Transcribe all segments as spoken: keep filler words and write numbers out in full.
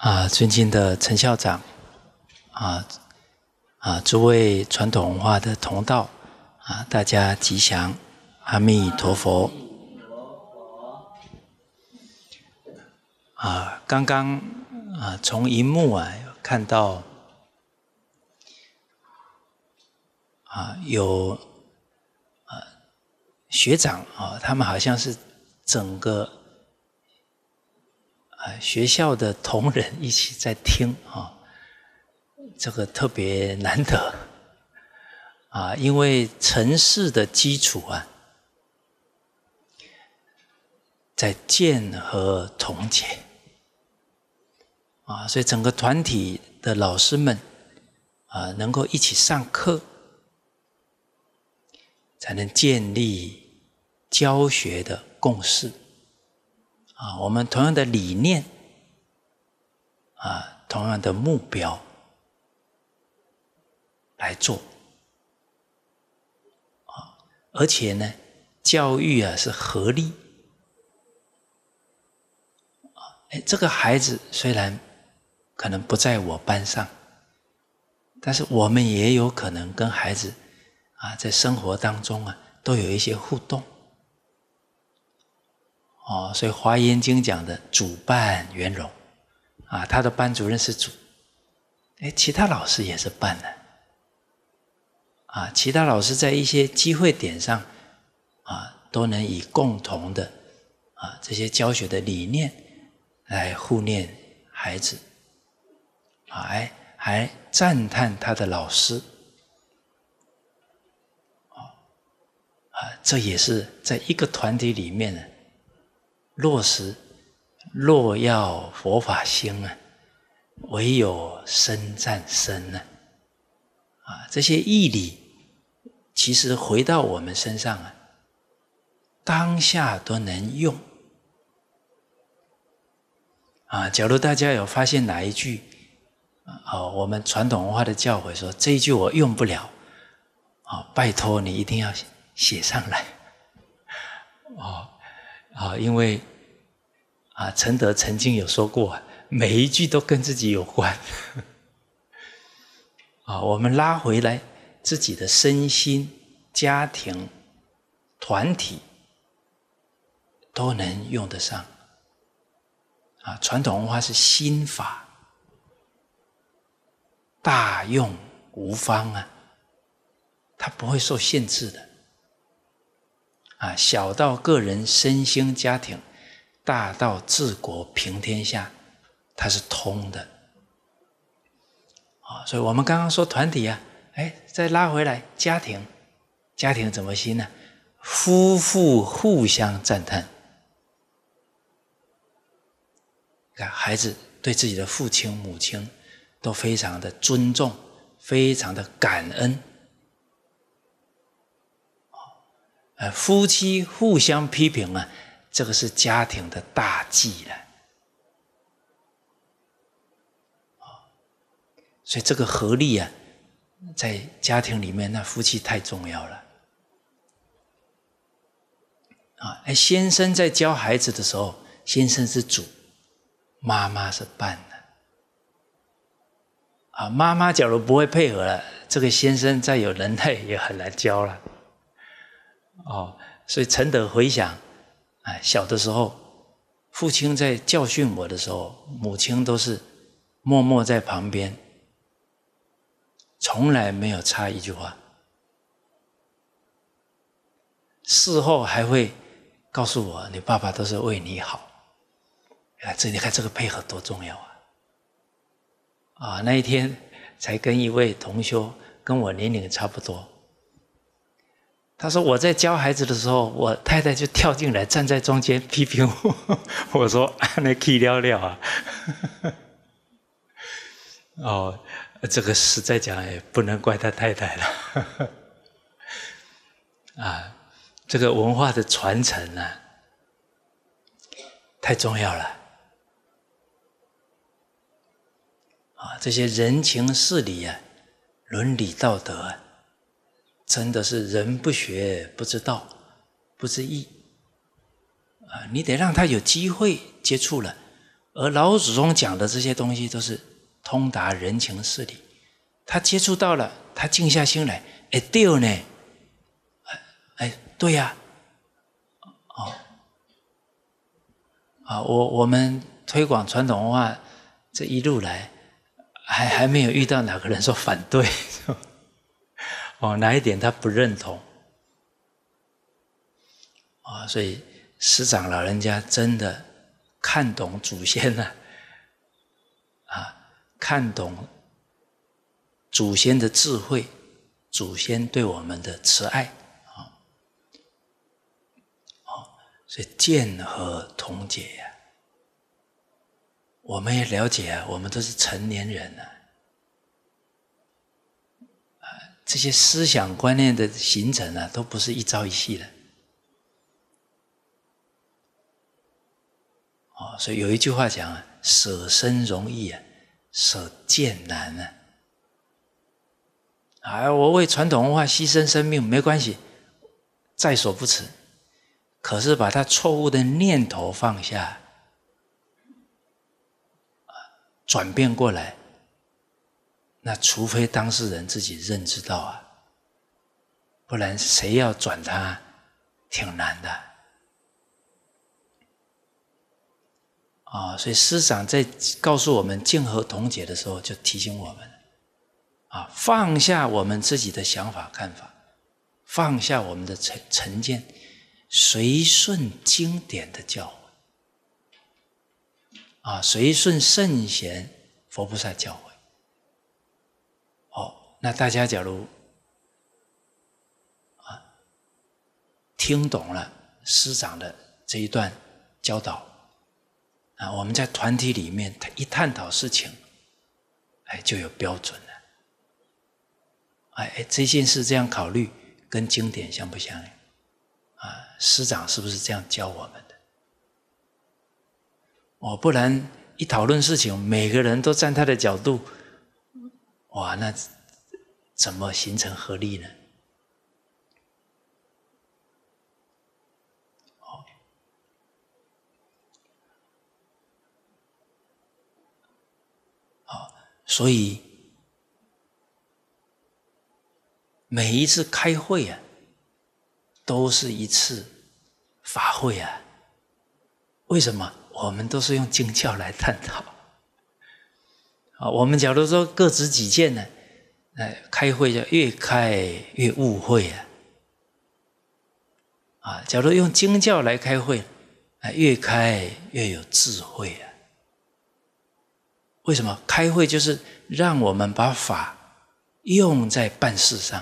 啊，尊敬的陈校长，啊啊，诸位传统文化的同道啊，大家吉祥，阿弥陀佛。啊，刚刚啊，从荧幕啊看到啊，有啊学长啊，他们好像是整个啊学校的同仁一起在听啊，这个特别难得啊，因为尘世的基础啊，在见和同解啊，所以整个团体的老师们啊，能够一起上课，才能建立教学的共识啊。我们同样的理念啊，同样的目标来做啊，而且呢，教育啊是合力啊。哎，这个孩子虽然可能不在我班上，但是我们也有可能跟孩子啊，在生活当中啊，都有一些互动哦。所以《华严经》讲的主伴圆融啊，他的班主任是主，哎，其他老师也是伴呢啊。其他老师在一些机会点上啊，都能以共同的啊这些教学的理念来护念孩子啊，还还赞叹他的老师。啊，这也是在一个团体里面呢，落实若要佛法兴啊，唯有身赞身呢。啊，这些义理其实回到我们身上啊，当下都能用。啊，假如大家有发现哪一句啊，我们传统文化的教诲说这一句我用不了，啊，拜托你一定要写上来，哦，啊，因为啊，陈德曾经有说过，每一句都跟自己有关，啊，我们拉回来自己的身心、家庭、团体都能用得上，啊，传统文化是心法，大用无方啊，它不会受限制的。啊，小到个人身心家庭，大到治国平天下，它是通的。啊，所以我们刚刚说团体啊，哎，再拉回来家庭，家庭怎么兴呢？夫妇互相赞叹，看孩子对自己的父亲母亲都非常的尊重，非常的感恩。呃，夫妻互相批评啊，这个是家庭的大忌了。所以这个合力啊，在家庭里面，那夫妻太重要了。啊，哎，先生在教孩子的时候，先生是主，妈妈是伴的。啊，妈妈假如不会配合了，这个先生再有能耐也很难教了。哦，所以陈德回想，哎，小的时候，父亲在教训我的时候，母亲都是默默在旁边，从来没有插一句话。事后还会告诉我，你爸爸都是为你好。啊，这你看这个配合多重要啊！啊，那一天才跟一位同修，跟我年龄差不多。他说我在教孩子的时候，我太太就跳进来站在中间批评我。我说那气了了啊！哦，这个实在讲也不能怪他太太了。啊，这个文化的传承啊，太重要了。啊，这些人情事理啊，伦理道德啊，真的是人不学不知道，不知义啊！你得让他有机会接触了， 而老祖宗讲的这些东西都是通达人情事理，他接触到了，他静下心来，哎，对呢，哎，对呀、啊，哦，啊，我我们推广传统文化这一路来，还还没有遇到哪个人说反对，哦，哪一点他不认同，啊、哦，所以师长老人家真的看懂祖先了，啊，看懂祖先的智慧，祖先对我们的慈爱，啊，哦，所以见和同解呀、啊。我们也了解啊，我们都是成年人啊，啊，这些思想观念的形成啊，都不是一朝一夕的。哦，所以有一句话讲啊，舍身容易啊，舍剑难啊。啊，我为传统文化牺牲生命没关系，在所不辞。可是把他错误的念头放下，转变过来，那除非当事人自己认知到啊，不然谁要转他，挺难的。啊，所以师长在告诉我们见和同解的时候，就提醒我们啊，放下我们自己的想法看法，放下我们的成成见，随顺经典的教诲。啊，随顺圣贤佛菩萨教诲。哦，那大家假如啊听懂了师长的这一段教导，啊，我们在团体里面一探讨事情，哎，就有标准了。哎，这件事这样考虑，跟经典相不相应？啊，师长是不是这样教我们的？哦，不然一讨论事情，每个人都站他的角度，哇，那怎么形成合力呢？哦，哦，所以每一次开会啊，都是一次法会啊。为什么？我们都是用经教来探讨。啊，我们假如说各执己见呢，哎，开会就越开越误会啊。啊，假如用经教来开会，啊，越开越有智慧啊。为什么？开会就是让我们把法用在办事上。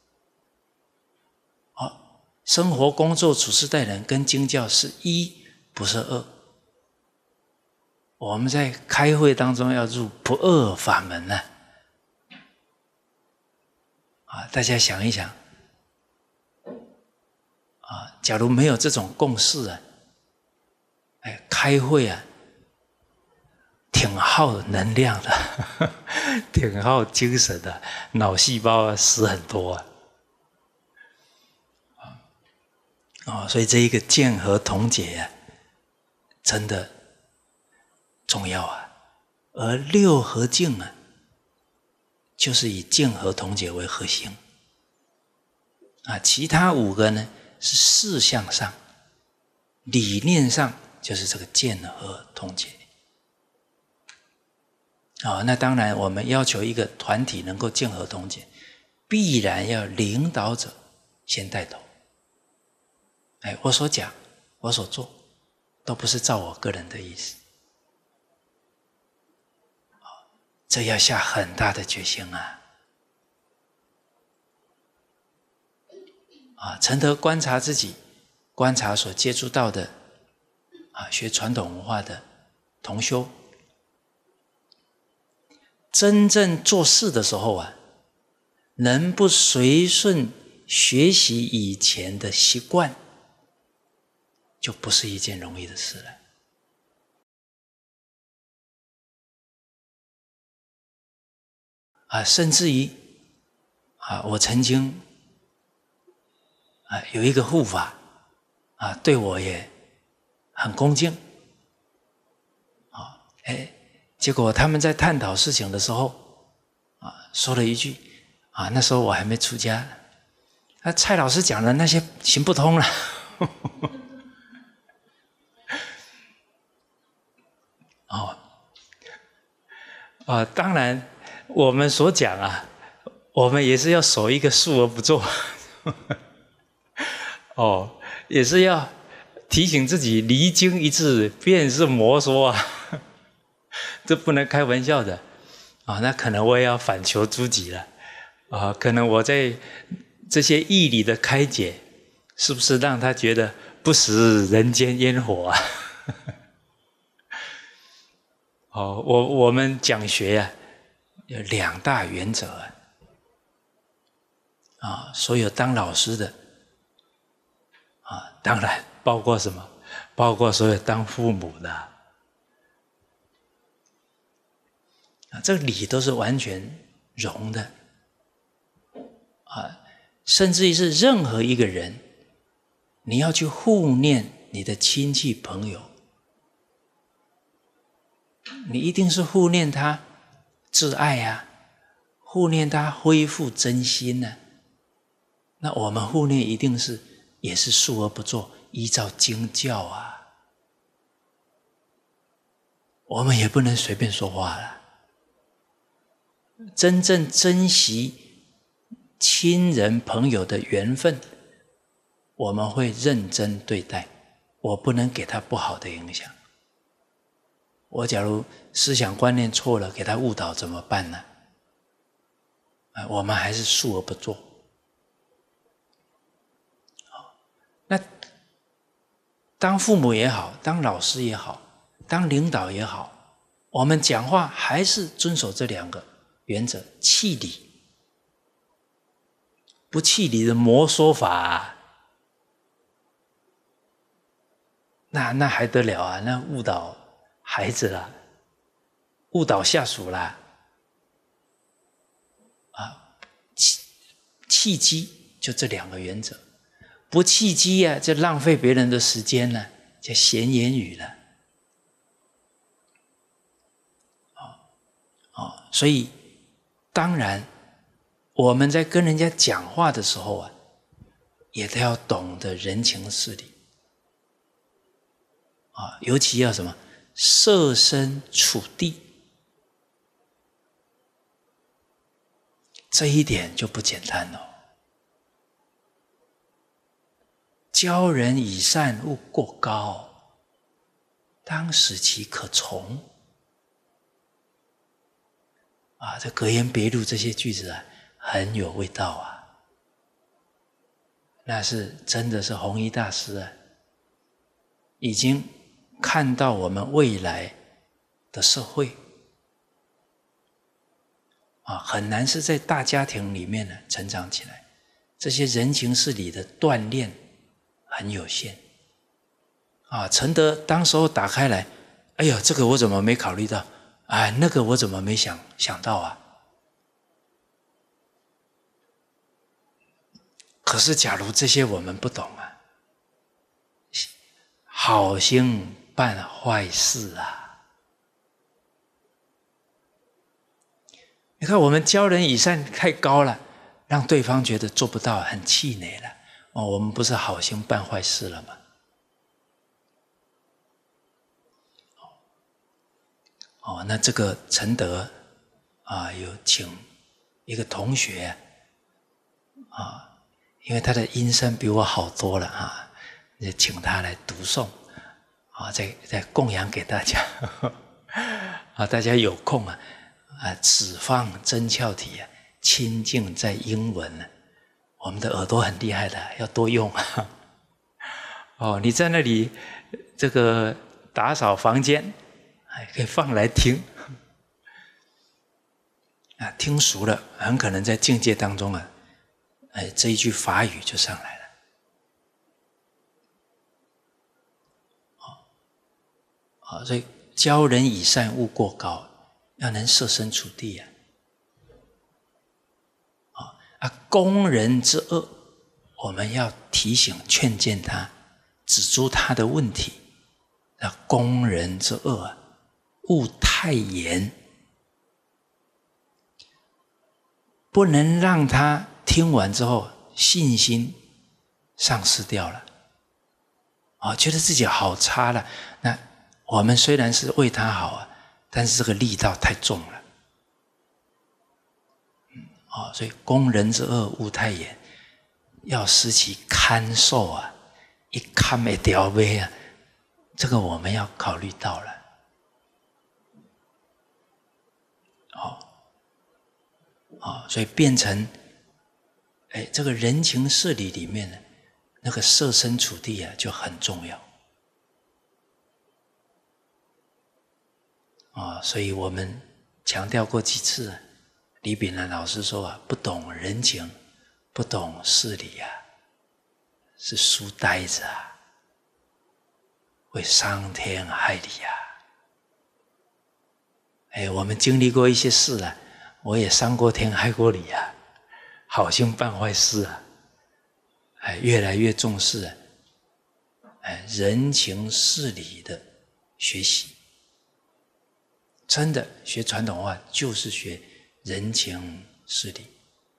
好，生活、工作、处事、待人，跟经教是一，不是二。我们在开会当中要入不二法门呢、啊！啊，大家想一想，啊，假如没有这种共识啊，哎，开会啊，挺耗能量的，挺耗精神的，脑细胞啊死很多啊。哦，所以这一个见和同解啊，真的重要啊。而六合敬啊，就是以见和同解为核心啊，其他五个呢是事项上、理念上，就是这个见和同解。哦，那当然，我们要求一个团体能够见和同解，必然要领导者先带头。哎，我所讲，我所做，都不是照我个人的意思。这要下很大的决心啊！啊，诚得观察自己，观察所接触到的啊，学传统文化的同修，真正做事的时候啊，能不随顺学习以前的习惯，就不是一件容易的事了。啊，甚至于啊，我曾经啊有一个护法啊，对我也很恭敬啊， 哎，结果他们在探讨事情的时候，啊，说了一句，啊，那时候我还没出家，那蔡老师讲的那些行不通了。哦，啊，当然我们所讲啊，我们也是要守一个述而不作。哦，也是要提醒自己离经一致，便是魔说啊，这不能开玩笑的啊！那可能我也要反求诸己了啊！可能我在这些义理的开解，是不是让他觉得不食人间烟火啊？哦，我我们讲学呀、啊，有两大原则啊！啊，所有当老师的啊，当然包括什么？包括所有当父母的啊，这个理都是完全融的啊，甚至于是任何一个人，你要去护念你的亲戚朋友，你一定是护念他挚爱啊，护念他恢复真心啊。那我们护念一定是也是述而不作，依照经教啊。我们也不能随便说话了。真正珍惜亲人朋友的缘分，我们会认真对待，我不能给他不好的影响。我假如思想观念错了，给他误导怎么办呢？我们还是述而不作。那当父母也好，当老师也好，当领导也好，我们讲话还是遵守这两个原则：契理。不契理的魔说法啊，那那还得了啊？那误导孩子啦，误导下属啦，啊，契契机就这两个原则。不契机啊，就浪费别人的时间了，就闲言语了。哦哦，所以当然我们在跟人家讲话的时候啊，也都要懂得人情事理啊，尤其要什么设身处地，这一点就不简单了。教人以善，勿过高，当使其可从。啊，这格言别录这些句子啊，很有味道啊。那是真的是弘一大师啊，已经看到我们未来的社会啊，很难是在大家庭里面呢成长起来，这些人情事理的锻炼很有限啊。承德当时候打开来，哎呀，这个我怎么没考虑到？哎，那个我怎么没想想到啊？可是假如这些我们不懂啊，好心办坏事啊！你看我们教人以善太高了，让对方觉得做不到，很气馁了。哦，我们不是好心办坏事了吗？哦，那这个承德啊，有请一个同学啊，因为他的音声比我好多了啊，就请他来读诵啊，再再供养给大家啊，大家有空啊啊，只放真窍体啊，清净在英文呢。我们的耳朵很厉害的，要多用啊。哦，你在那里这个打扫房间，还可以放来听啊，听熟了，很可能在境界当中啊，哎，这一句法语就上来了。啊，所以教人以善，勿过高，要能设身处地啊。啊，攻人之恶，我们要提醒、劝谏他，指出他的问题。那攻人之恶啊， 勿太严，不能让他听完之后信心丧失掉了，啊，觉得自己好差了。那我们虽然是为他好啊，但是这个力道太重了。哦，所以攻人之恶勿太严，要使其堪受啊，一堪会掉尾啊，这个我们要考虑到了。哦，哦，所以变成，哎，这个人情事理里面呢，那个设身处地啊就很重要。啊、哦，所以我们强调过几次，李炳南老师说啊，不懂人情，不懂事理啊，是书呆子啊，会伤天害理啊。哎，我们经历过一些事啊，我也伤过天害过理啊，好心办坏事啊，哎，越来越重视啊，哎，人情事理的学习。真的学传统话就是学人情事理。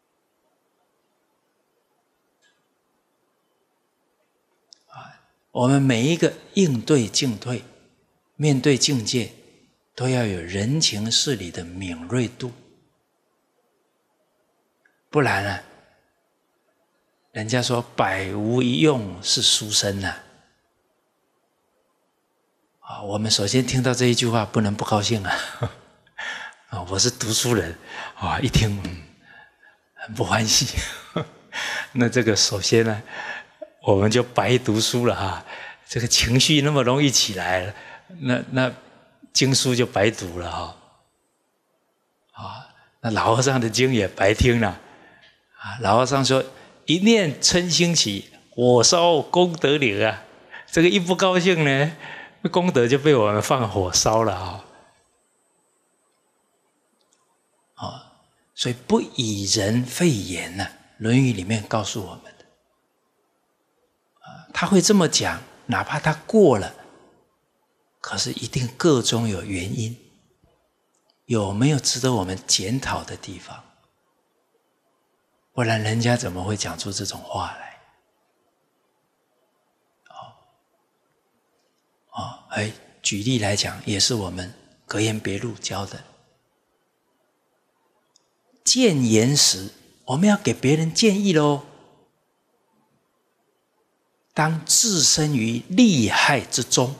啊，我们每一个应对进退，面对境界，都要有人情事理的敏锐度，不然啊，人家说百无一用是书生呐。啊，我们首先听到这一句话，不能不高兴啊！啊，我是读书人啊，一听嗯，很不欢喜。那这个首先呢，我们就白读书了哈。这个情绪那么容易起来了，那那经书就白读了哈。啊，那老和尚的经也白听了。啊，老和尚说：“一念嗔心起，火烧功德林啊！”这个一不高兴呢，功德就被我们放火烧了啊！哦，所以不以人废言呐，《论语》里面告诉我们的。啊，他会这么讲，哪怕他过了，可是一定个中有原因，有没有值得我们检讨的地方？不然人家怎么会讲出这种话来？哦，哎，举例来讲，也是我们格言别录教的。谏言时，我们要给别人建议咯，当置身于利害之中，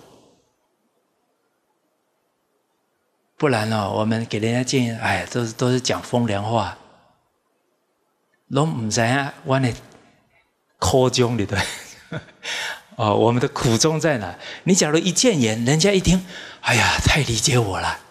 不然哦，我们给人家建议，哎，都是都是讲风凉话，都不知道我的苦衷里头。哦，我们的苦衷在哪？你假如一谏言，人家一听，哎呀，太理解我了。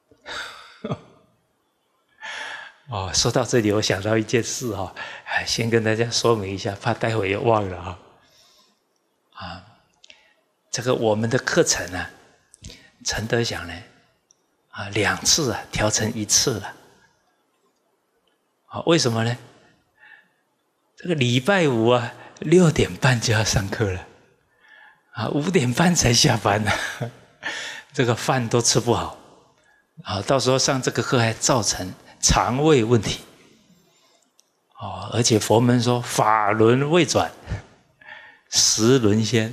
哦，说到这里，我想到一件事哈、哦，哎，先跟大家说明一下，怕待会又忘了哈、哦。啊，这个我们的课程啊，陈德祥呢，啊，两次啊调成一次了。啊，为什么呢？这个礼拜五啊，六点半就要上课了。啊，五点半才下班呢、啊，这个饭都吃不好，啊，到时候上这个课还造成肠胃问题，哦，而且佛门说法轮未转，时轮先，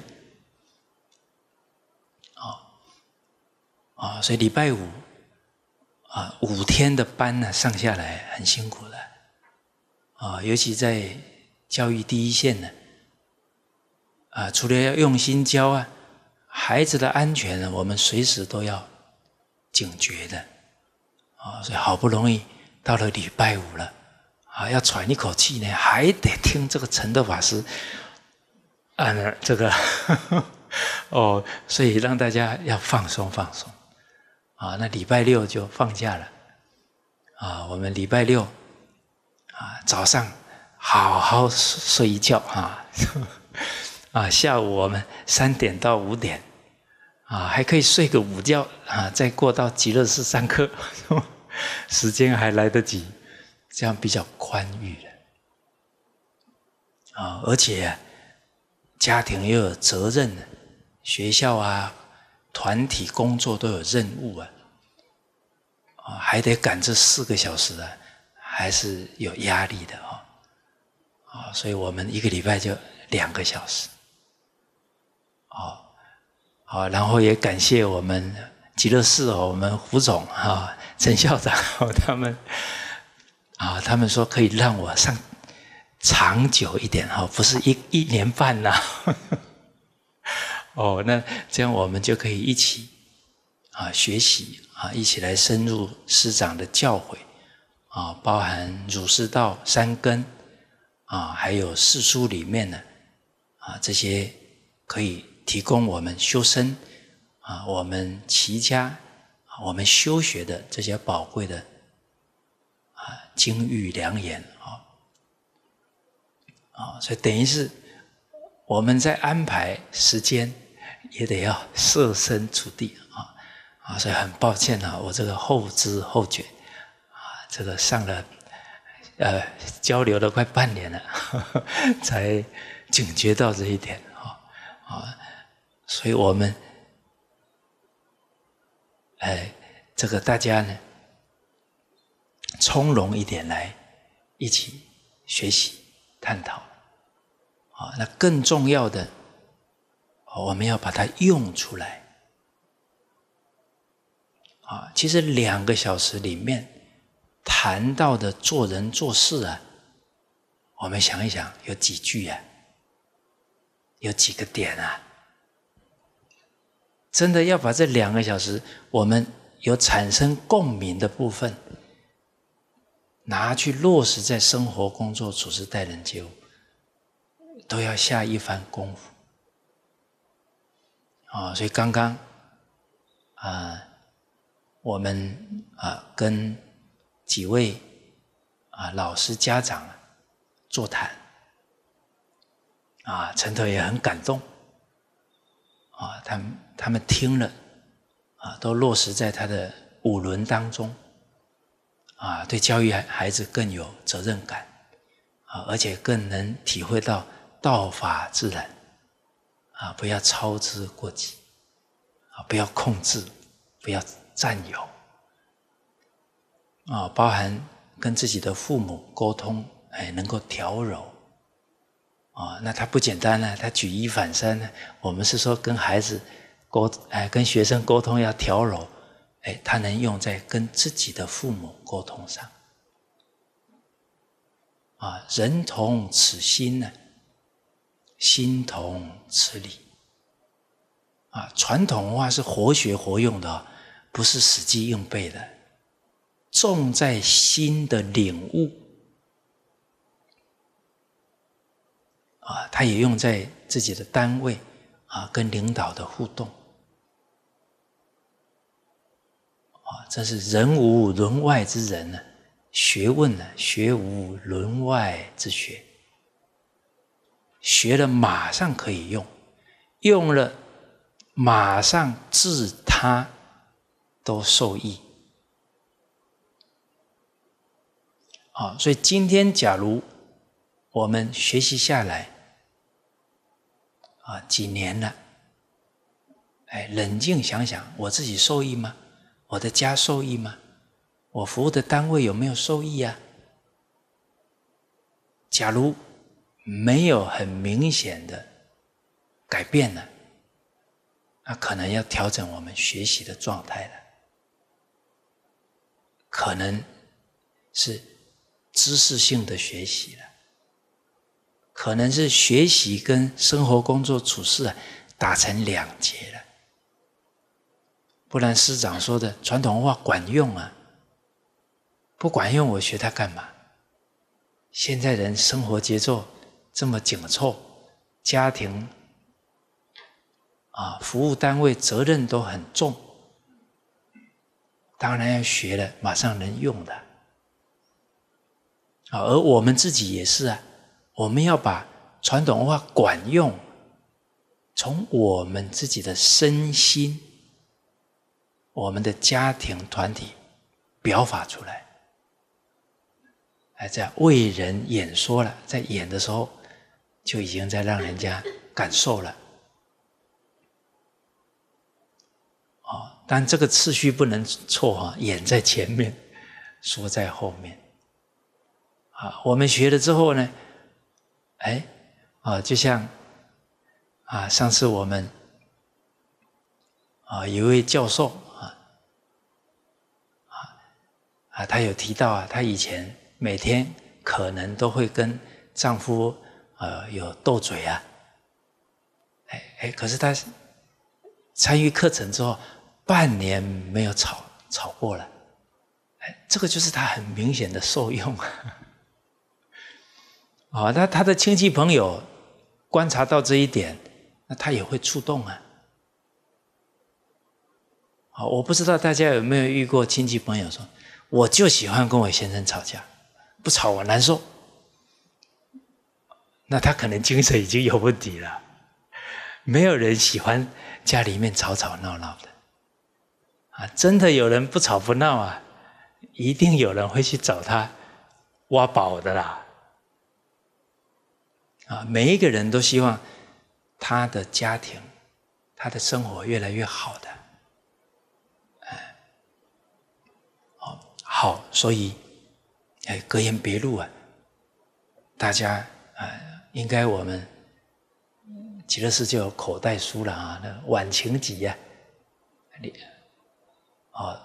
哦，啊，所以礼拜五啊五天的班呢上下来很辛苦的，啊，尤其在教育第一线呢。啊，除了要用心教啊，孩子的安全呢，我们随时都要警觉的啊。所以好不容易到了礼拜五了，啊，要喘一口气呢，还得听这个陈德法师啊，这个哦，所以让大家要放松放松啊。那礼拜六就放假了啊，我们礼拜六啊早上好好睡一觉啊。啊，下午我们三点到五点，啊，还可以睡个午觉啊，再过到极乐寺上课，时间还来得及，这样比较宽裕了。啊，而且、啊、家庭又有责任，学校啊、团体工作都有任务啊， 啊，还得赶这四个小时啊，还是有压力的啊。啊，所以我们一个礼拜就两个小时。啊，好，然后也感谢我们极乐寺哦，我们胡总啊、陈校长他们啊，他们说可以让我上长久一点哈，不是一一年半呐。哦，那这样我们就可以一起啊学习啊，一起来深入师长的教诲啊，包含儒释道三根啊，还有四书里面呢啊，这些可以提供我们修身啊，我们齐家，我们修学的这些宝贵的啊金玉良言啊啊，所以等于是我们在安排时间，也得要设身处地啊啊，所以很抱歉啊，我这个后知後覺啊，这个上了呃交流了快半年了，呵呵才警覺到这一點啊啊，所以我們哎這個大家呢從容一點來一起學習探討啊，那更重要的，我們要把它用出來啊。其實兩個小時裡面談到的做人做事啊，我們想一想，有幾句啊，有幾個點啊，真的要把這兩個小時我們有產生共鳴的部分拿去落實在生活、工作、處事、待人接物，都要下一番功夫啊。所以剛剛啊，我們啊跟幾位啊老師家長座談啊，陳頭也很感動啊，他們他們聽了啊，都落實在他的五倫當中啊，對教育孩子更有責任感啊，而且更能體會到道法自然啊，不要操之過急啊，不要控制，不要佔有啊，包含跟自己的父母溝通，哎，能夠調柔啊，那他不簡單呢，他舉一反三呢。我們是說跟孩子溝，哎，跟學生溝通要調柔，哎，他能用在跟自己的父母溝通上啊，人同此心呢，心同此理啊。傳統文化是活學活用的，不是死記硬背的，重在心的領悟啊，他也用在自己的單位啊，跟領導的互動啊，這是人無倫外之人呢，學問呢，學無倫外之學，學了馬上可以用，用了馬上自他都受益啊。所以今天假如我們學習下來啊，幾年了，哎，冷靜想想，我自己受益嗎？我的家受益嗎？我服務的單位有沒有受益啊？假如沒有很明顯的改變了，那可能要調整我們學習的狀態了，可能是知識性的學習了，可能是學習跟生活、工作、處事啊打成兩截了。不然師長說的傳統文化管用啊，不管用我學它幹嘛？現在人生活節奏這麼緊湊，家庭啊，服務單位責任都很重，當然要學了馬上能用的啊。而我們自己也是啊，我們要把傳統文化管用，從我們自己的身心，我們的家庭團體表法出來，還在為人演說了，在演的時候就已經在讓人家感受了。哦， 但这个次序不能错啊，演在前面，说在后面。啊，我们学了之后呢，哎，啊，就像啊，上次我们啊有一位教授啊啊啊，他有提到啊，他以前每天可能都会跟丈夫呃有斗嘴啊，哎哎，可是他参与课程之后，半年没有吵吵过了，哎，这个就是他很明显的受用啊。啊，他他的亲戚朋友观察到这一点，那他也会触动啊。啊，我不知道大家有没有遇过亲戚朋友说，我就喜欢跟我先生吵架，不吵我难受。那他可能精神已经有问题了。没有人喜欢家里面吵吵闹闹的。啊，真的有人不吵不闹啊，一定有人会去找他挖宝的啦。啊，每一个人都希望他的家庭、他的生活越来越好的。哎，哦，好，所以哎，格言别录啊，大家啊，应该我们极乐寺就有口袋书了啊，那《晚晴集》呀，哦，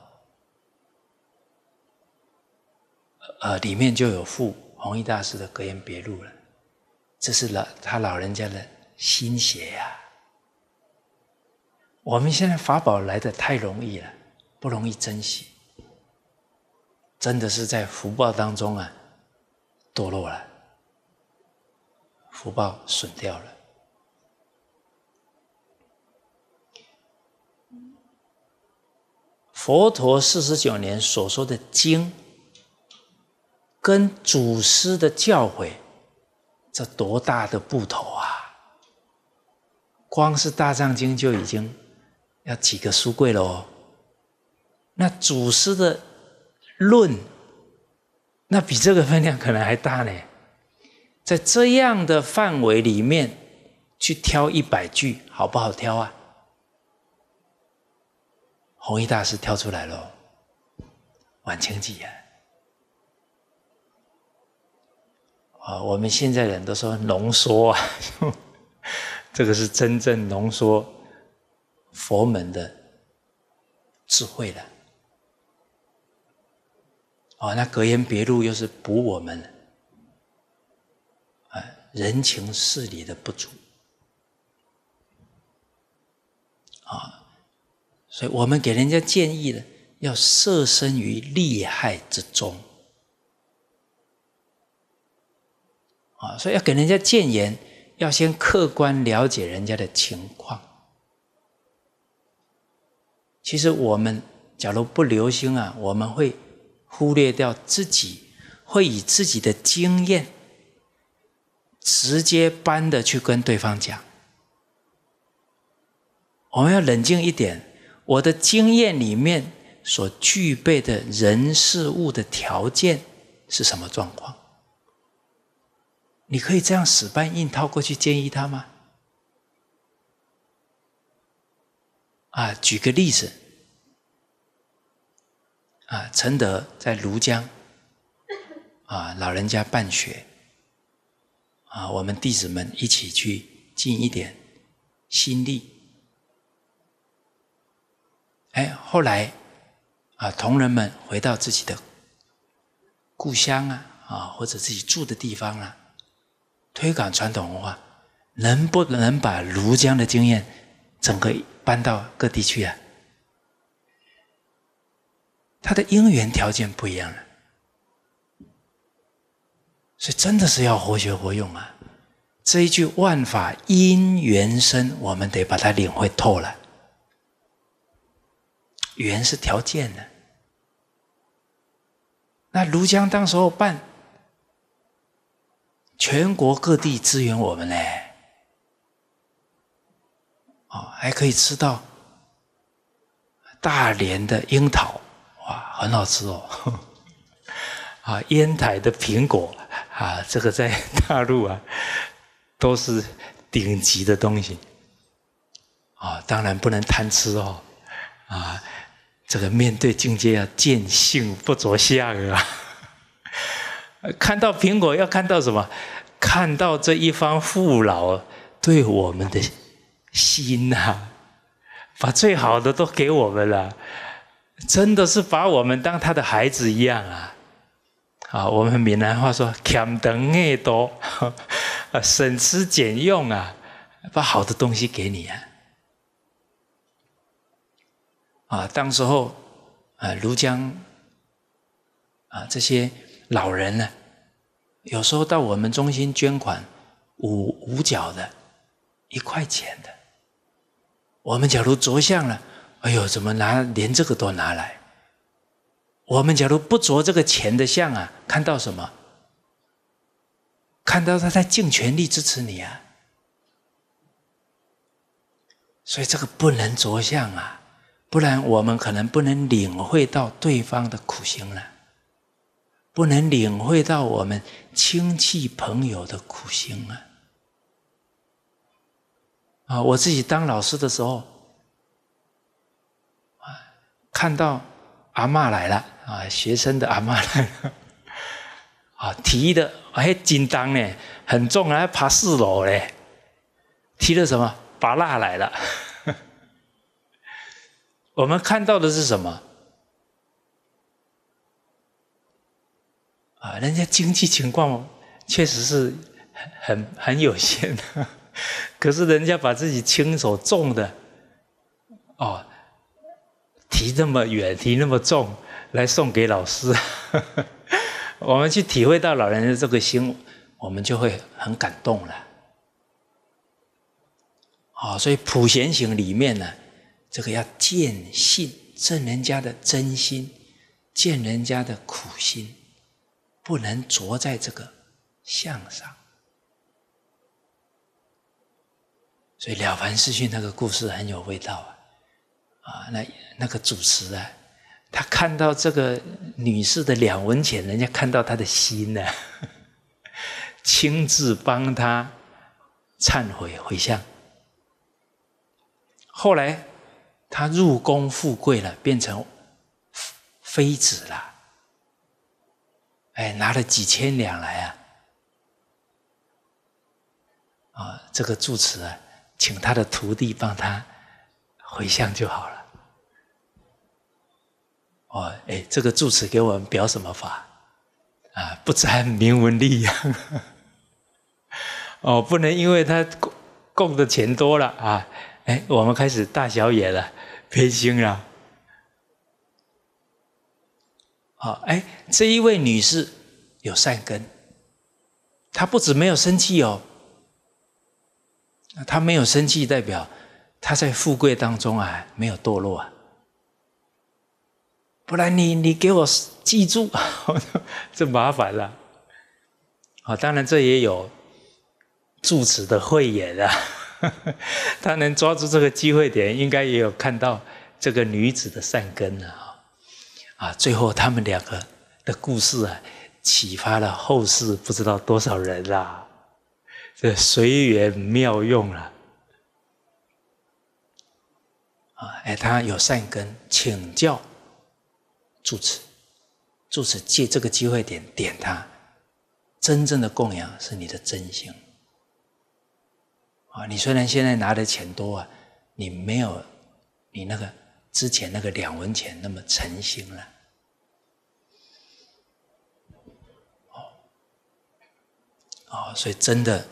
呃，里面就有附弘一大师的格言别录了。这是老他老人家的心血呀、啊。我们现在法宝来得太容易了，不容易珍惜，真的是在福报当中啊堕落了，福报损掉了。佛陀四十九年所说的经，跟祖师的教诲，这多大的部头啊！光是大藏经就已经要几个书柜了哦。那祖师的论，那比这个分量可能还大呢。在这样的范围里面去挑一百句，好不好挑啊？弘一大师挑出来了，晚清集啊。啊，我们现在人都说浓缩啊，这个是真正浓缩佛门的智慧了。哦，那格言别录又是补我们啊人情事理的不足啊，所以我们给人家建议呢，要设身于利害之中。啊，所以要给人家谏言，要先客观了解人家的情况。其实我们假如不留心啊，我们会忽略掉自己，会以自己的经验直接搬的去跟对方讲。我们要冷静一点，我的经验里面所具备的人事物的条件是什么状况？你可以这样死搬硬套过去建议他吗？啊，举个例子，啊，承德在庐江，啊，老人家办学，啊，我们弟子们一起去尽一点心力。哎，后来啊，同仁们回到自己的故乡啊，啊，或者自己住的地方啊。推广传统文化，能不能把庐江的经验整个搬到各地去啊？它的因缘条件不一样了，所以真的是要活学活用啊！这一句万法因缘生，我们得把它领会透了。缘是条件的，那庐江当时候办。全国各地支援我们呢，哦，还可以吃到大连的樱桃，哇，很好吃哦。啊，烟台的苹果，啊，这个在大陆啊都是顶级的东西。啊，当然不能贪吃哦， 啊，这个面对境界要见性不着相啊。看到苹果要看到什么？看到这一方父老对我们的心啊，把最好的都给我们了，真的是把我们当他的孩子一样啊！啊，我们闽南话说“俭长爱多”，省吃俭用啊，把好的东西给你啊！啊，当时候啊，庐江啊这些老人呢，有时候到我们中心捐款五五角的，一块钱的，我们假如着相了，哎呦，怎么拿连这个都拿来？我们假如不着这个钱的相啊，看到什么？看到他在尽全力支持你啊！所以这个不能着相啊，不然我们可能不能领会到对方的苦心了，不能领会到我们亲戚朋友的苦心啊！啊，我自己当老师的时候，啊，看到阿嬷来了啊，学生的阿嬷来了，啊，提的哎金当呢，很重啊，还爬四楼嘞，提了什么？芭乐来了。我们看到的是什么？啊，人家经济情况确实是很很有限的，可是人家把自己亲手种的，哦，提那么远，提那么重来送给老师，我们去体会到老人的这个心，我们就会很感动了。哦，所以普贤行里面呢，这个要见性，证人家的真心，见人家的苦心，不能着在这个相上。所以了凡四训那个故事很有味道啊！啊，那那个主持啊，他看到这个女士的两文钱，人家看到她的心呢、啊，亲自帮她忏悔回向。后来他入宫富贵了，变成妃子了，哎，拿了几千两来啊！啊，这个住持啊，请他的徒弟帮他回向就好了。哦，哎，这个住持给我们表什么法啊？不沾名闻利养。哦，不能因为他供的钱多了啊，哎，我们开始大小眼了，偏心了。好，哎，这一位女士有善根，她不止没有生气哦，她没有生气，代表她在富贵当中啊，没有堕落啊。不然你你给我记住，这麻烦了。好，当然这也有住持的慧眼啊，他能抓住这个机会点，应该也有看到这个女子的善根啊。啊，最后他们两个的故事啊，启发了后世不知道多少人啦、啊，这随缘妙用了。啊，哎，他有善根，请教住持，住持借这个机会点点他，真正的供养是你的真心。啊，你虽然现在拿的钱多啊，你没有你那个之前那个两文钱那么诚心了。哦，哦，所以真的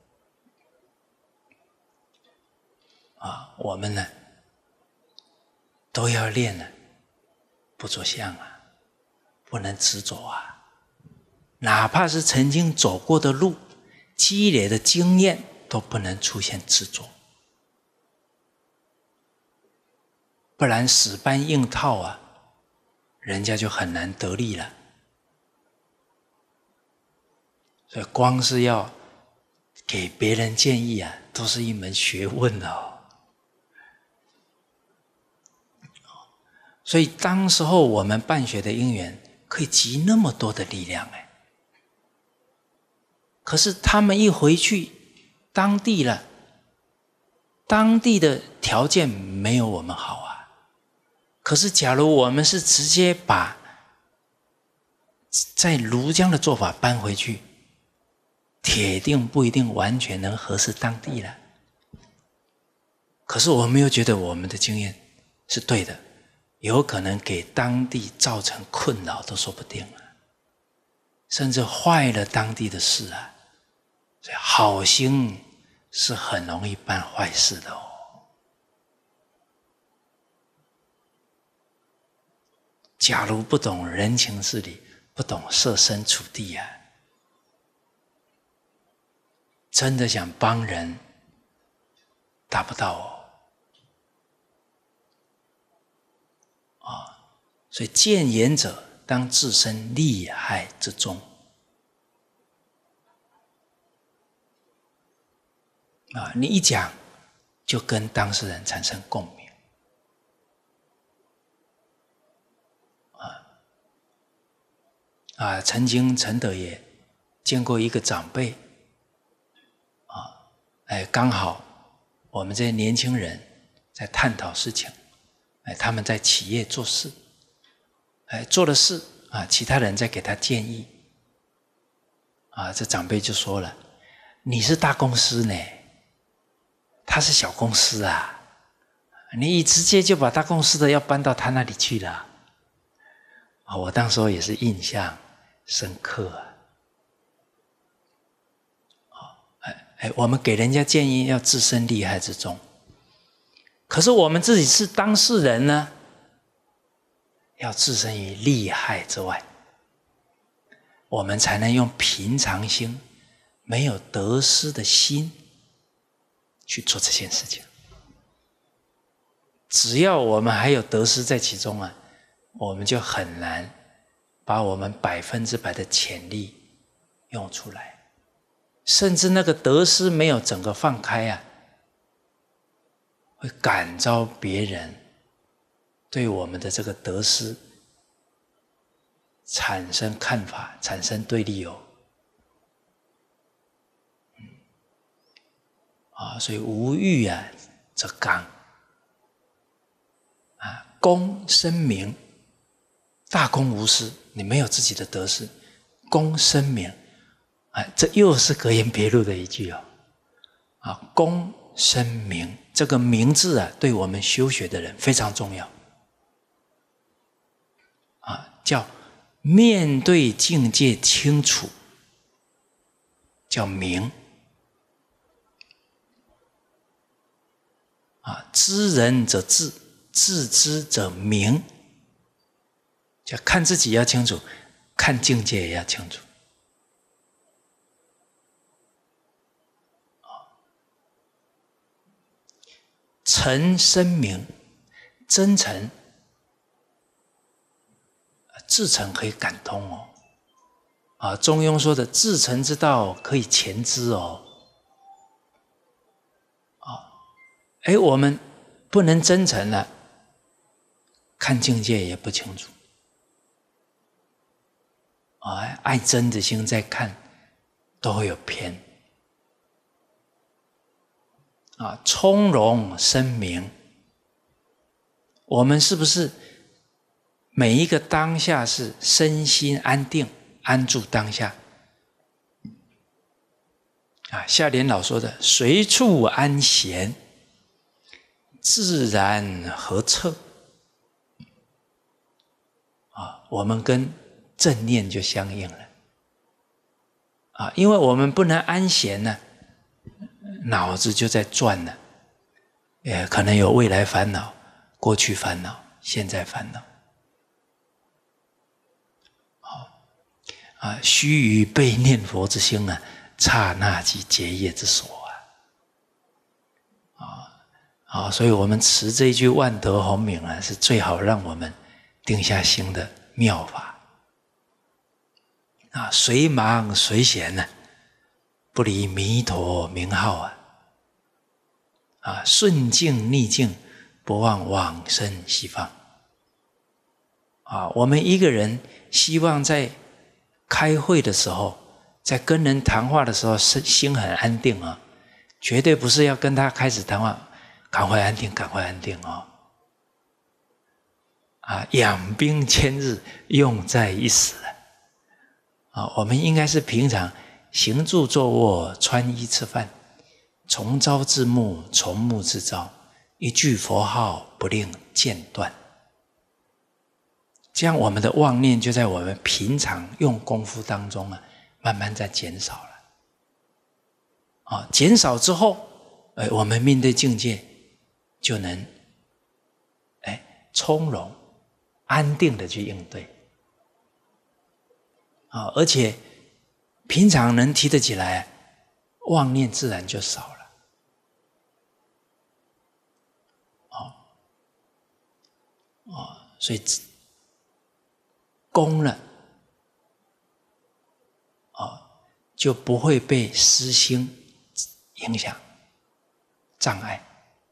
啊，我们呢都要练了，不着相啊，不能执着啊，哪怕是曾经走过的路，积累的经验，都不能出现执着。不然死搬硬套啊，人家就很难得利了。所以光是要给别人建议啊，都是一门学问哦。所以当时候我们办学的因缘可以集那么多的力量哎，可是他们一回去当地了，当地的条件没有我们好啊。 可是假如我们是直接把在庐江的做法搬回去，铁定不一定完全能合适当地了。可是我们又觉得我们的经验是对的，有可能给当地造成困扰都说不定了，甚至坏了当地的事啊。所以好心是很容易办坏事的哦。假如不懂人情事理，不懂设身处地啊，真的想帮人，达不到哦。啊，所以谏言者当自身利害之中。啊，你一讲就跟当事人产生共鸣。啊啊，曾经陈德也见过一个长辈，啊，哎，刚好我们这些年轻人在探讨事情，哎，他们在企业做事，哎，做了事啊，其他人在给他建议，啊，这长辈就说了：“你是大公司呢。”他是小公司啊，你直接就把大公司的要搬到他那里去了。我当时候也是印象深刻啊。哎，我们给人家建议要置身利害之中，可是我们自己是当事人呢，要置身于利害之外，我们才能用平常心，没有得失的心去做这件事情。只要我们还有得失在其中啊，我们就很难把我们百分之百的潜力用出来，甚至那个得失没有整个放开啊，会感召别人对我们的这个得失产生看法，产生对立哦。啊，所以无欲啊，则刚啊，公生名，大公无私，你没有自己的得失，公生名啊，这又是格言别录的一句哦。啊，公生名，这个名字啊，对我们修学的人非常重要啊，叫面对境界清楚，叫明。啊，知人者智，自知者明。就看自己要清楚，看境界也要清楚。诚生明，真诚，至诚可以感通哦。啊，中庸说的至诚之道可以前知哦。哎，我们不能真诚了，看境界也不清楚。啊，爱真的心在看，都会有偏。啊，从容生明，我们是不是每一个当下是身心安定，安住当下？啊，夏莲老说的随处安闲，自然和彻啊，我们跟正念就相应了啊，因为我们不能安闲呢，脑子就在转呢，也可能有未来烦恼、过去烦恼、现在烦恼。好啊，须臾被念佛之心啊，刹那即结业之所啊！啊啊，所以我们持这一句万德洪名啊，是最好让我们定下心的妙法。啊，随忙随闲呢、啊，不离弥陀名号啊！啊，顺境逆境，不忘往生西方。啊，我们一个人希望在开会的时候，在跟人谈话的时候，心很安定啊，绝对不是要跟他开始谈话，赶快安定，赶快安定哦。 啊，养兵千日，用在一时啊！我们应该是平常行住坐卧、穿衣吃饭，从朝至暮，从暮至朝，一句佛号不令间断。这样我们的妄念就在我们平常用功夫当中啊，慢慢在减少了。啊，减少之后，哎，我们面对境界就能哎从容、安定的去应对。啊，而且平常能提得起来，妄念自然就少了。哦，哦，所以功了，哦，就不会被私心影响、障碍。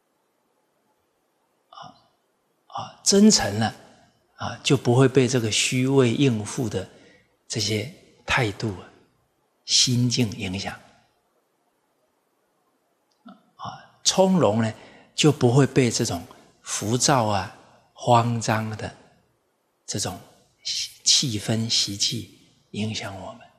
啊啊，真诚了，啊，就不会被这个虚伪应付的这些态度、心境影响。啊，从容呢，就不会被这种浮躁啊、慌张的这种气氛习气影响我们。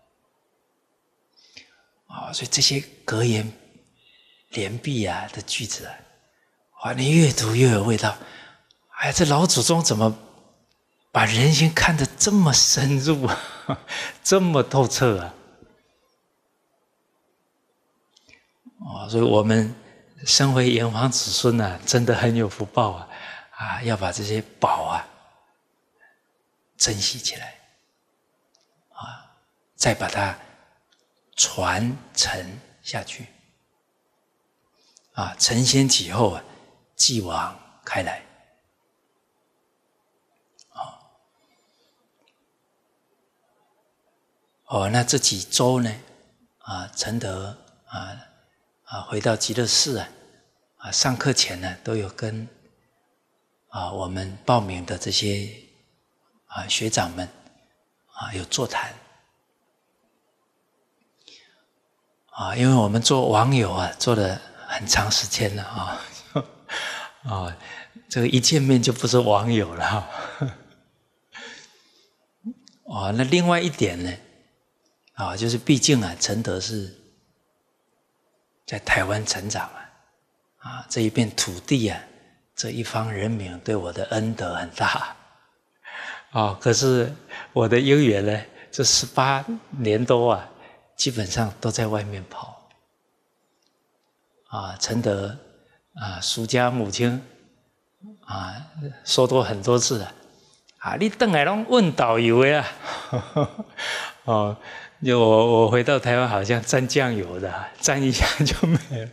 啊，所以这些格言连璧啊的句子啊，哇，你越读越有味道。哎呀，这老祖宗怎么把人心看得这么深入啊，这么透彻啊！哦，所以我们身为炎黄子孙啊，真的很有福报啊！啊，要把这些宝啊珍惜起来，啊，再把它传承下去，啊，承先启后啊，继往开来。哦，那这几周呢，啊，承德啊啊回到极乐寺啊，啊上课前呢，都有跟啊我们报名的这些啊学长们啊有座谈啊，因为我们做网友啊做了很长时间了啊，啊这个一见面就不是网友了哈。哦，那另外一点呢？啊，就是毕竟啊，承德是在台湾成长啊，啊，这一片土地啊，这一方人民对我的恩德很大，啊，可是我的因缘呢，这十八年多啊，基本上都在外面跑，啊，承德啊，苏家母亲啊，说过很多次啊，啊，你回来拢问导游的啊，哦。就我我回到台湾，好像沾酱油的，沾一下就没了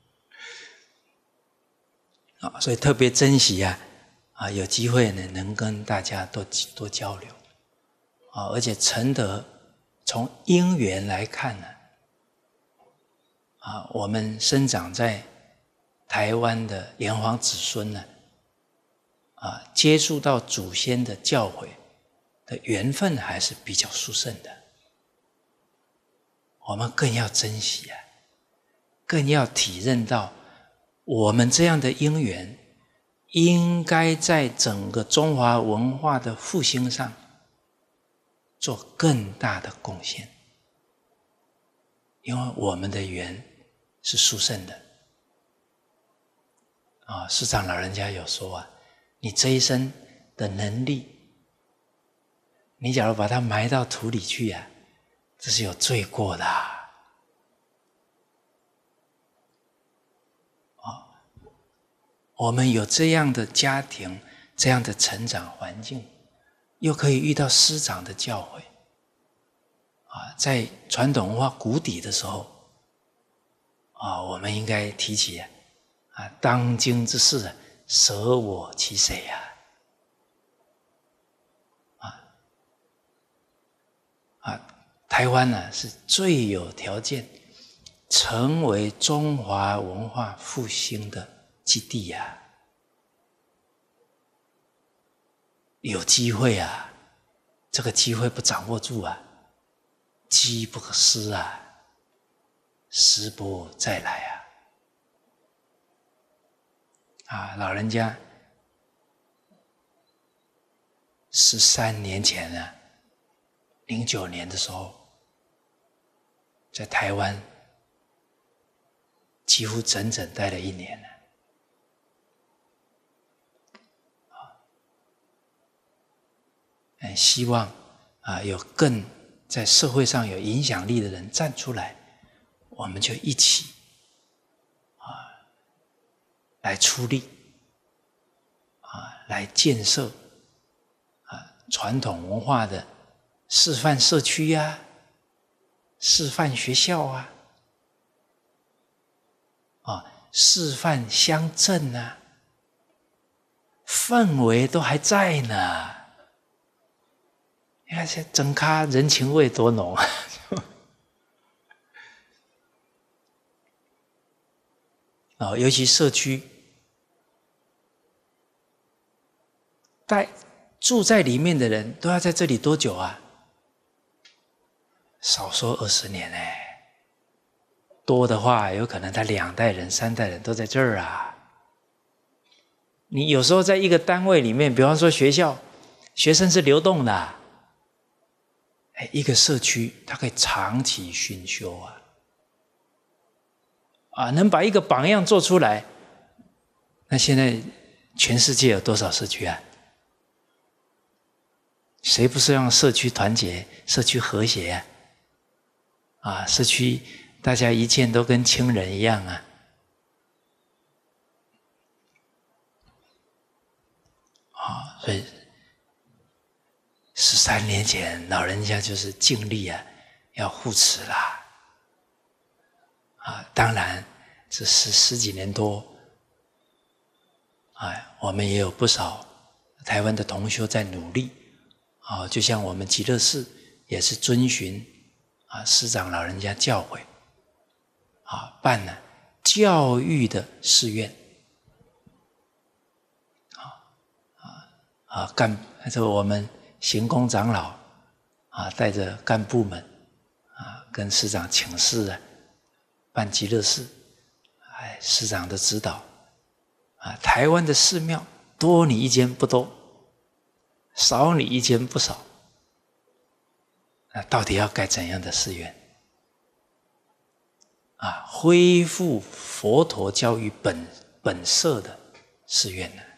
啊，所以特别珍惜啊啊，有机会呢，能跟大家多多交流啊，而且承德从因缘来看呢，啊，我们生长在台湾的炎黄子孙呢，啊，接触到祖先的教诲的缘分还是比较殊胜的。我们更要珍惜啊，更要体认到我们这样的因缘，应该在整个中华文化的复兴上做更大的贡献，因为我们的缘是殊胜的。啊，师长老人家有说啊，你这一生的能力，你假如把它埋到土里去啊，这是有罪过的啊！哦，我们有这样的家庭，这样的成长环境，又可以遇到师长的教诲，啊，在传统文化谷底的时候，啊，我们应该提起啊，当今之事，舍我其谁呀？啊，台湾呢、啊、是最有条件成为中华文化复兴的基地呀、啊，有机会啊，这个机会不掌握住啊，机不可失啊，时不再来啊！啊，老人家十三年前啊，零九年的时候，在台湾几乎整整待了一年了。希望啊，有更在社会上有影响力的人站出来，我们就一起啊来出力啊，来建设啊传统文化的示范社区呀、啊、示范学校啊、啊示范乡镇啊，氛围都还在呢。你看，这整咖人情味多浓啊！哦，尤其社区，在住在里面的人都要在这里多久啊？少说二十年哎，多的话有可能他两代人、三代人都在这儿啊。你有时候在一个单位里面，比方说学校，学生是流动的啊。一个社区，它可以长期熏修啊，啊，能把一个榜样做出来。那现在全世界有多少社区啊？谁不是让社区团结、社区和谐啊？啊，社区大家一见都跟亲人一样啊！啊，所以。十三年前，老人家就是尽力啊，要护持啦。啊，当然这十十几年多，啊，我们也有不少台湾的同修在努力。啊，就像我们极乐寺也是遵循啊师长老人家教诲，啊，办了教育的寺院。啊啊啊，干这个我们。行宫长老啊，带着干部们啊，跟师长请示啊，办极乐寺，哎，师长的指导啊，台湾的寺庙多你一间不多，少你一间不少，那到底要盖怎样的寺院啊？恢复佛陀教育本本色的寺院呢？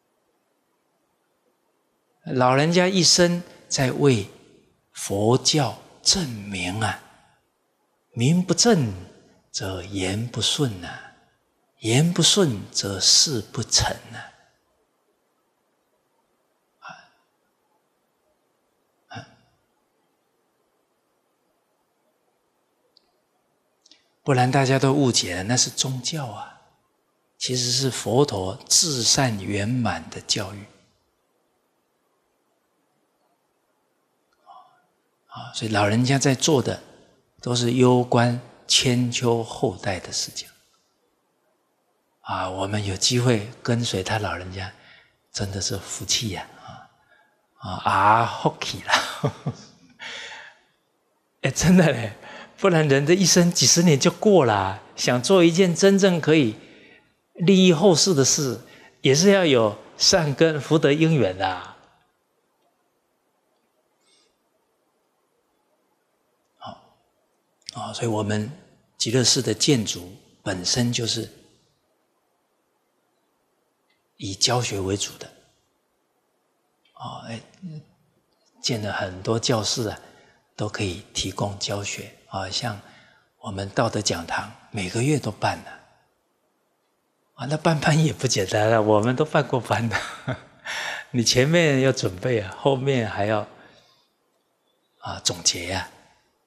老人家一生在为佛教正名啊，名不正则言不顺啊，言不顺则事不成啊。啊不然大家都误解了，那是宗教啊，其实是佛陀至善圆满的教育。啊，所以老人家在做的都是攸关千秋后代的事情啊！我们有机会跟随他老人家，真的是福气呀！啊啊啊，福气啦！哎，真的嘞，不然人的一生几十年就过了。想做一件真正可以利益后世的事，也是要有善根福德因缘的啊。啊、哦，所以我们极乐寺的建筑本身就是以教学为主的。哦，哎，建了很多教室啊，都可以提供教学啊、哦，像我们道德讲堂每个月都办的。啊，那办班也不简单了，我们都办过班的。你前面要准备啊，后面还要啊总结呀、啊。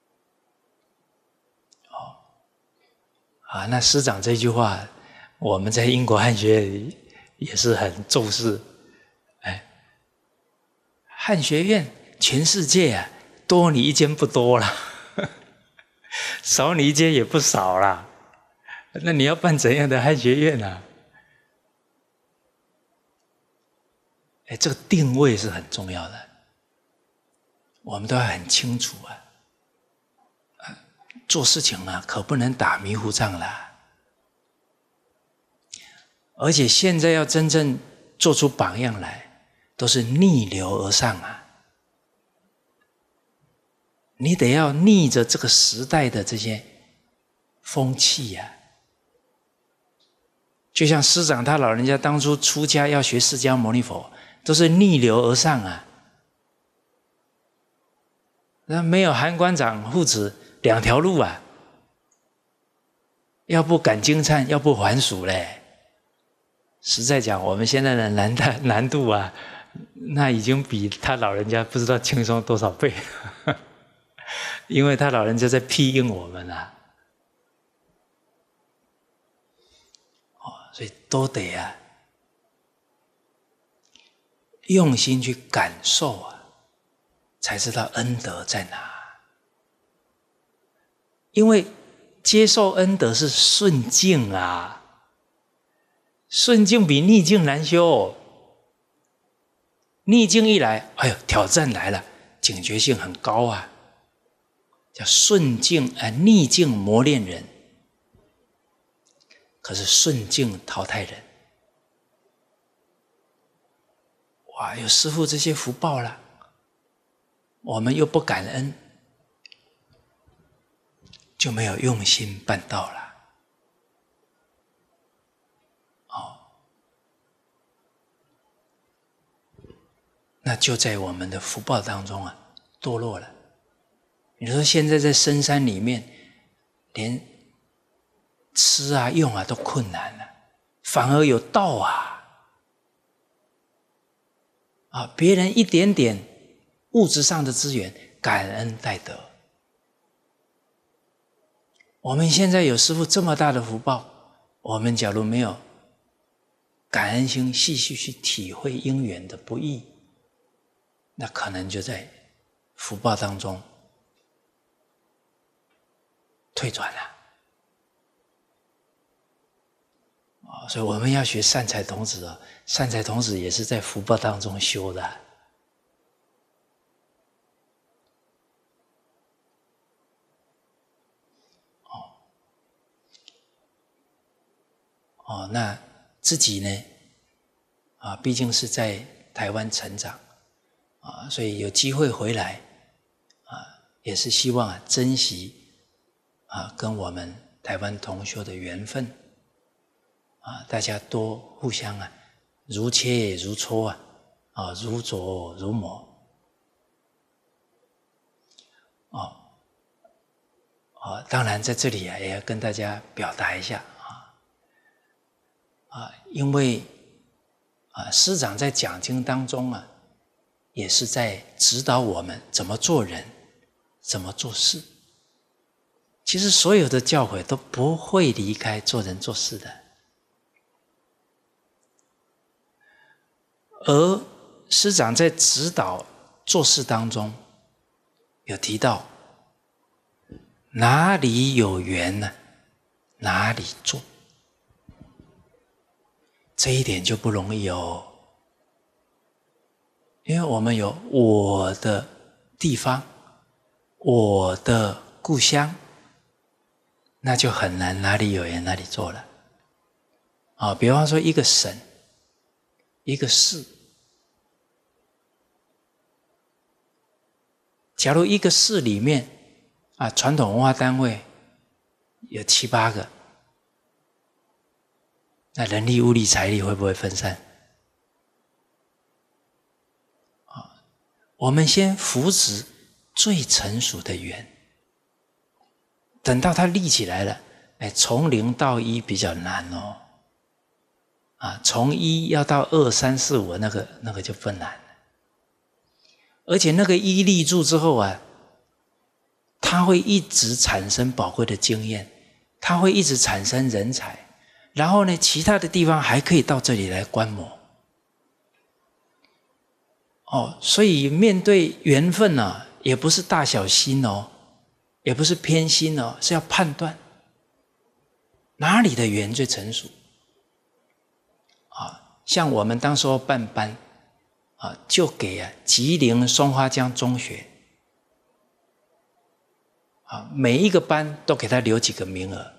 啊，那师长这句话，我们在英国汉学院也是很重视。哎，汉学院全世界啊，多你一间不多了，少你一间也不少啦。那你要办怎样的汉学院啊？哎，这个定位是很重要的，我们都要很清楚啊。做事情啊，可不能打迷糊仗啦。而且现在要真正做出榜样来， 都是逆流而上啊。你得要逆着这个时代的这些风气呀、啊。就像师长他老人家当初出家要学释迦牟尼佛，都是逆流而上啊。那没有韩馆长父子两条路啊，要不赶经忏，要不还俗嘞。实在讲，我们现在的难难难度啊，那已经比他老人家不知道轻松多少倍。因为他老人家在庇应我们啊，哦，所以都得啊，用心去感受啊，才知道恩德在哪。因为接受恩德是顺境啊，顺境比逆境难修。逆境一来，哎呦，挑战来了，警觉性很高啊。叫顺境啊，逆境磨练人，可是顺境淘汰人。哇，有师父这些福报了，我们又不感恩，就没有用心办道了。哦，那就在我们的福报当中啊，堕落了。你说现在在深山里面，连吃啊用啊都困难了，反而有道啊！啊，别人一点点物质上的资源，感恩戴德。我们现在有师父这么大的福报，我们假如没有感恩心，细细去体会因缘的不易，那可能就在福报当中退转了。哦，所以我们要学善财童子啊，善财童子也是在福报当中修的。哦，哦，那自己呢？啊，毕竟是在台湾成长啊，所以有机会回来啊，也是希望啊珍惜啊跟我们台湾同修的缘分。啊，大家多互相啊，如切如磋啊，啊，如琢如磨。哦，哦，当然在这里啊，也要跟大家表达一下啊，啊，因为啊，师长在讲经当中啊，也是在指导我们怎么做人，怎么做事。其实所有的教诲都不会离开做人做事的。而师长在指导做事当中，有提到哪里有缘呢，哪里做，这一点就不容易哦。因为我们有我的地方，我的故乡，那就很难哪里有缘哪里做了。啊，比方说一个省，一个市。假如一个市里面啊，传统文化单位有七八个，那人力、物力、财力会不会分散？啊，我们先扶持最成熟的缘，等到它立起来了，哎，从零到一比较难哦。啊，从一要到二、三、四、五，那个那个就不难。而且那个一立住之后啊，它会一直产生宝贵的经验，它会一直产生人才，然后呢，其他的地方还可以到这里来观摩。哦，所以面对缘分啊，也不是大小心哦，也不是偏心哦，是要判断哪里的缘最成熟。啊，像我们当时候办班。啊，就给啊吉林松花江中学啊，每一个班都给他留几个名额，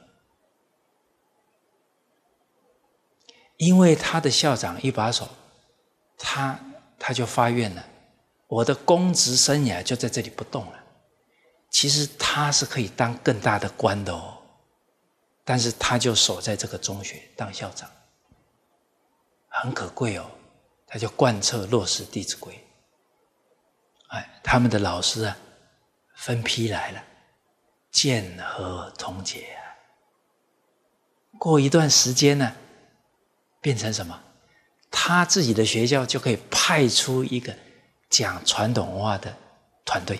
因为他的校长一把手，他他就发愿了，我的公职生涯就在这里不动了。其实他是可以当更大的官的哦，但是他就守在这个中学当校长，很可贵哦。他就贯彻落实《弟子规》。哎，他们的老师啊，分批来了，见合同解啊。过一段时间呢，变成什么？他自己的学校就可以派出一个讲传统文化的团队。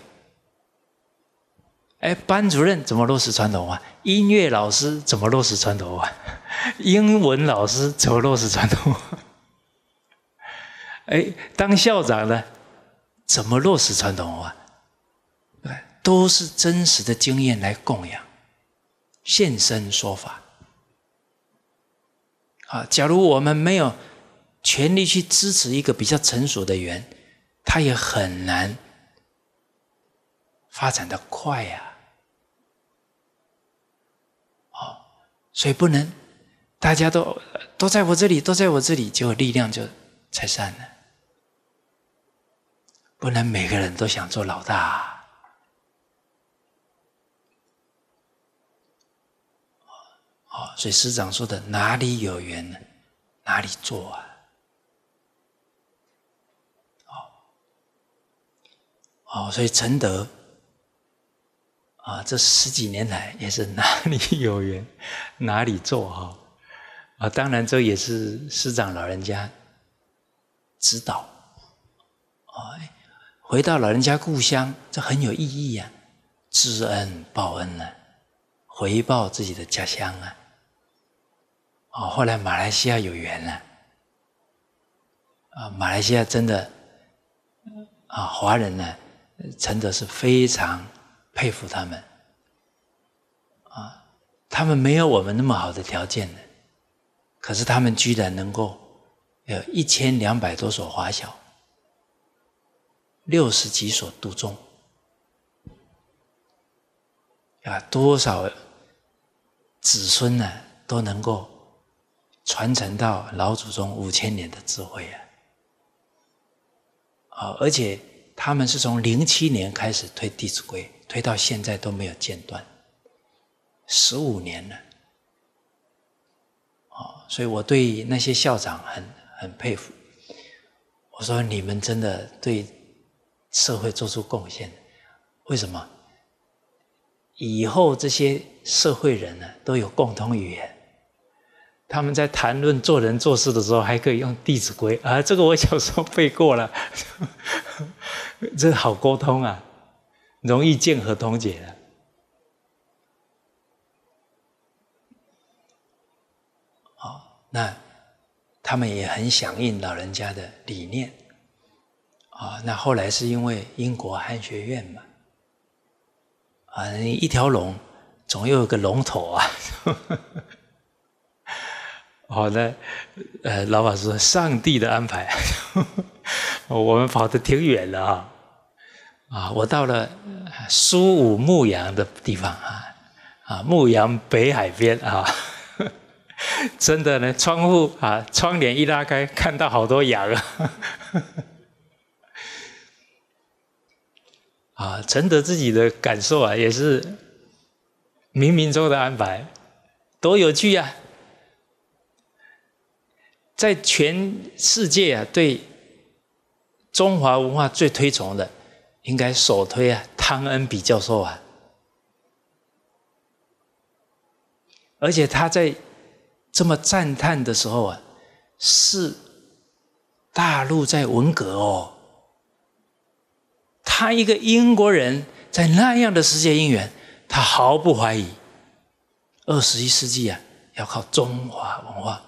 哎，班主任怎么落实传统文化？音乐老师怎么落实传统文化？英文老师怎么落实传统文化？哎，当校长呢，怎么落实传统文化？都是真实的经验来供养，现身说法。啊，假如我们没有全力去支持一个比较成熟的园，它也很难发展得快呀、啊。哦，所以不能大家都都在我这里，都在我这里，结果力量就拆散了。不能每个人都想做老大、啊。哦，所以师长说的哪里有缘呢，哪里做啊。哦，所以承德啊，这十几年来也是哪里有缘哪里做哈啊。当然，这也是师长老人家指导啊。回到老人家故乡，这很有意义呀、啊，知恩报恩啊，回报自己的家乡啊。哦，后来马来西亚有缘了啊，马来西亚真的啊，华人呢，真的是非常佩服他们啊。他们没有我们那么好的条件的，可是他们居然能够有一千两百多所华小，六十几所度中，啊，多少子孙呢都能够传承到老祖宗五千年的智慧啊！啊，而且他们是从零七年开始推《弟子规》，推到现在都没有间断，十五年了。啊，所以我对那些校长很很佩服。我说你们真的对社会做出贡献，为什么？以后这些社会人呢都有共同语言。他们在谈论做人做事的时候，还可以用《弟子规》啊，这个我小时候背过了，这好沟通啊，容易见合同解的。哦，那他们也很响应老人家的理念啊。那后来是因为英国汉学院嘛，啊，一条龙总有个龙头啊。好的，呃，老法师说上帝的安排，我们跑得挺远的啊，啊，我到了苏武牧羊的地方啊，啊，牧羊北海边啊，真的呢，窗户啊，窗帘一拉开，看到好多羊啊，啊，承德自己的感受啊，也是冥冥中的安排，多有趣啊！在全世界啊，对中华文化最推崇的，应该首推啊汤恩比教授啊。而且他在这么赞叹的时候啊，是大陆在文革哦，他一个英国人在那样的世界因缘，他毫不怀疑，二十一世纪啊，要靠中华文化。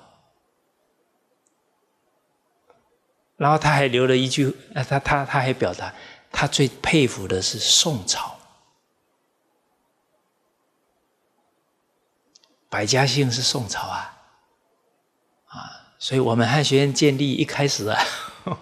然后他还留了一句，他他他还表达，他最佩服的是宋朝，百家姓是宋朝啊，啊，所以我们汉学院建立一开始啊，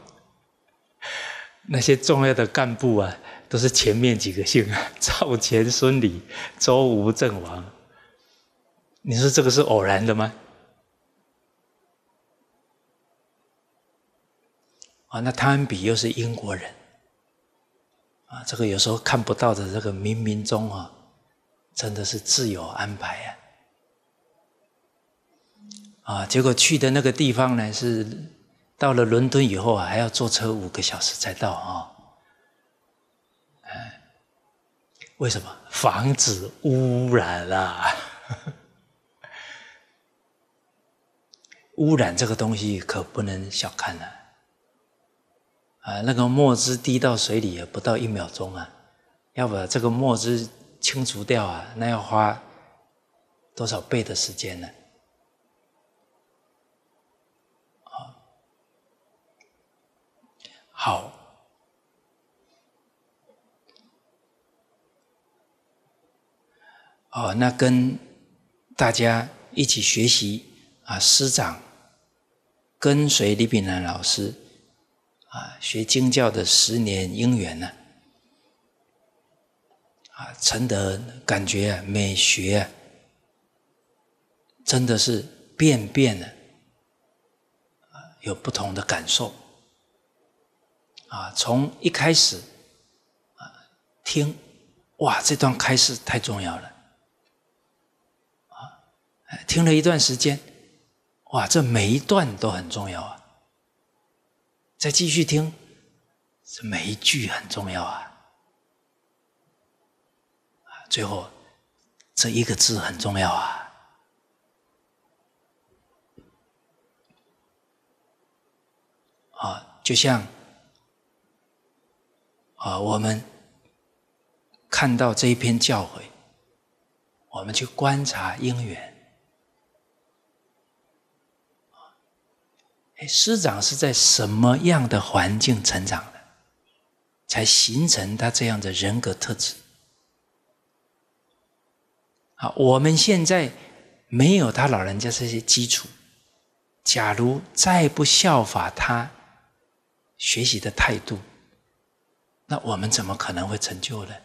那些重要的干部啊，都是前面几个姓啊，赵、钱、孙、李、周、吴、郑、王。你说这个是偶然的吗？ 啊，那汤恩比又是英国人啊，这个有时候看不到的这个冥冥中啊，真的是自有安排啊！啊，结果去的那个地方呢，是到了伦敦以后啊，还要坐车五个小时才到啊。哎，为什么？防止污染啊！污染这个东西可不能小看啊！啊，那个墨汁滴到水里也不到一秒钟啊，要把这个墨汁清除掉啊，那要花多少倍的时间呢？啊，好，哦，那跟大家一起学习啊，师长跟随李炳南老师啊，学经教的十年因缘呢，啊，真的感觉啊，美学啊，真的是变变的，有不同的感受啊。从一开始啊听，哇，这段开示太重要了啊！听了一段时间，哇，这每一段都很重要啊。再继续听，这每一句很重要啊。最后，这一个字很重要啊。啊，就像啊，我们看到这一篇教诲，我们去观察因缘。哎，师长是在什么样的环境成长的，才形成他这样的人格特质？啊，我们现在没有他老人家这些基础，假如再不效法他学习的态度，那我们怎么可能会成就呢？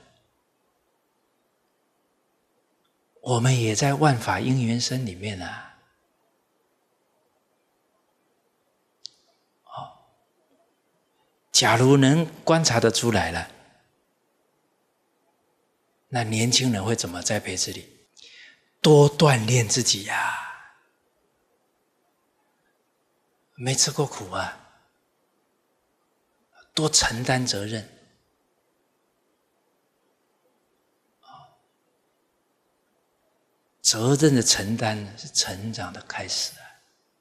我们也在万法因缘生里面啊。假如能观察得出来了，那年轻人会怎么在辈子里多锻炼自己呀、啊？没吃过苦啊，多承担责任。责任的承担是成长的开始啊。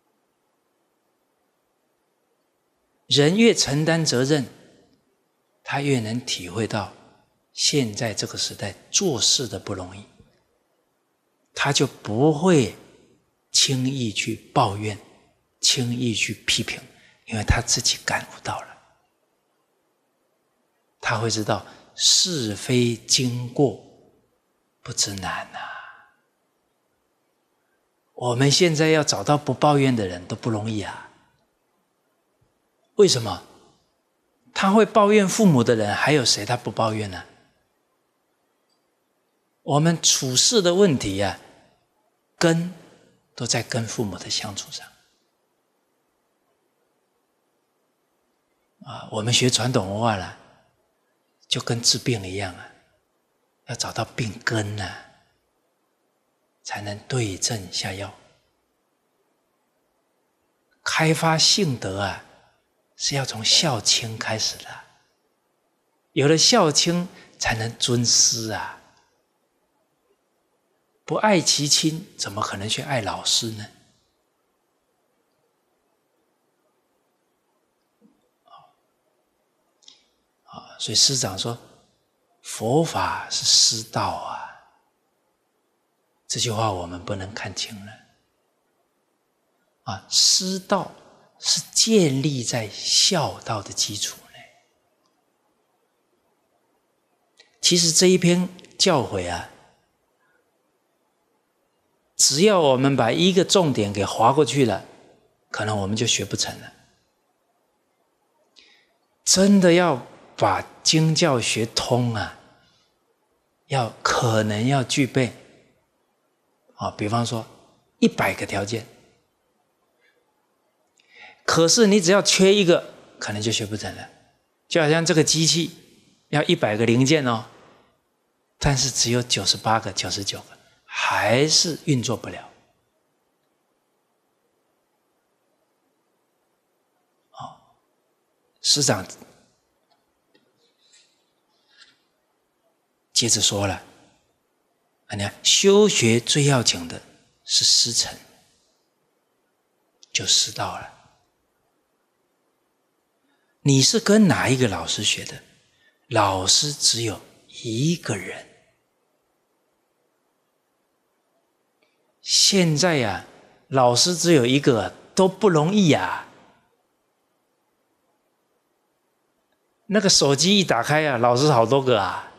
人越承担责任，他越能体会到现在这个时代做事的不容易，他就不会轻易去抱怨，轻易去批评，因为他自己感悟到了，他会知道是非经过不知难啊。我们现在要找到不抱怨的人都不容易啊。为什么？他会抱怨父母的人，还有谁他不抱怨呢？我们处事的问题啊，根都在跟父母的相处上。啊，我们学传统文化了，就跟治病一样啊，要找到病根啊，才能对症下药。开发性德啊，是要从孝亲开始的，有了孝亲才能尊师啊。不爱其亲，怎么可能去爱老师呢？啊，所以师长说，佛法是师道啊，这句话我们不能看清了。啊，师道是建立在孝道的基础内。其实这一篇教诲啊，只要我们把一个重点给划过去了，可能我们就学不成了。真的要把经教学通啊，要可能要具备啊，比方说一百个条件，可是你只要缺一个， 可能就学不成了。就好像这个机器要一百个零件哦，但是只有九十八个、九十九个，还是运作不了。哦，师长接着说了，你看修学最要紧的是师承，就师道了。你是跟哪一个老师学的？老师只有一个人。现在呀、啊，老师只有一个都不容易呀、啊。那个手机一打开啊，老师好多个啊。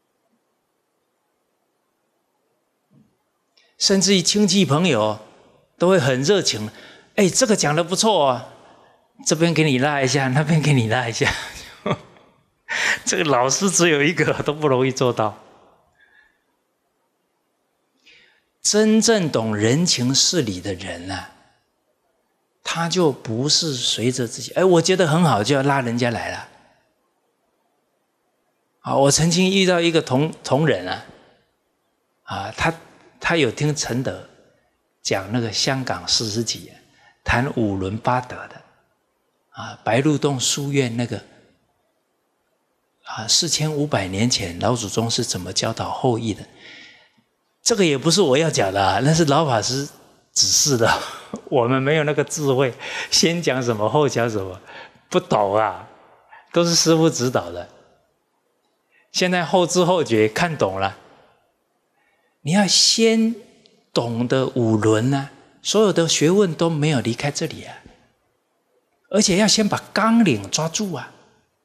甚至于亲戚朋友都会很热情，哎，这个讲得不错啊。这边给你拉一下，那边给你拉一下。这个老师只有一个都不容易做到。真正懂人情事理的人啊，他就不是随着自己，哎，我觉得很好就要拉人家来了。啊，我曾经遇到一个同同仁啊，啊，他他有听陈德讲那个香港四十几谈五伦八德的。啊，白鹿洞书院那个啊，四千五百年前老祖宗是怎么教导后裔的？这个也不是我要讲的啊，那是老法师指示的，我们没有那个智慧，先讲什么后讲什么，不懂啊，都是师父指导的。现在后知后觉看懂了，你要先懂得五伦啊，所有的学问都没有离开这里啊。而且要先把纲领抓住啊！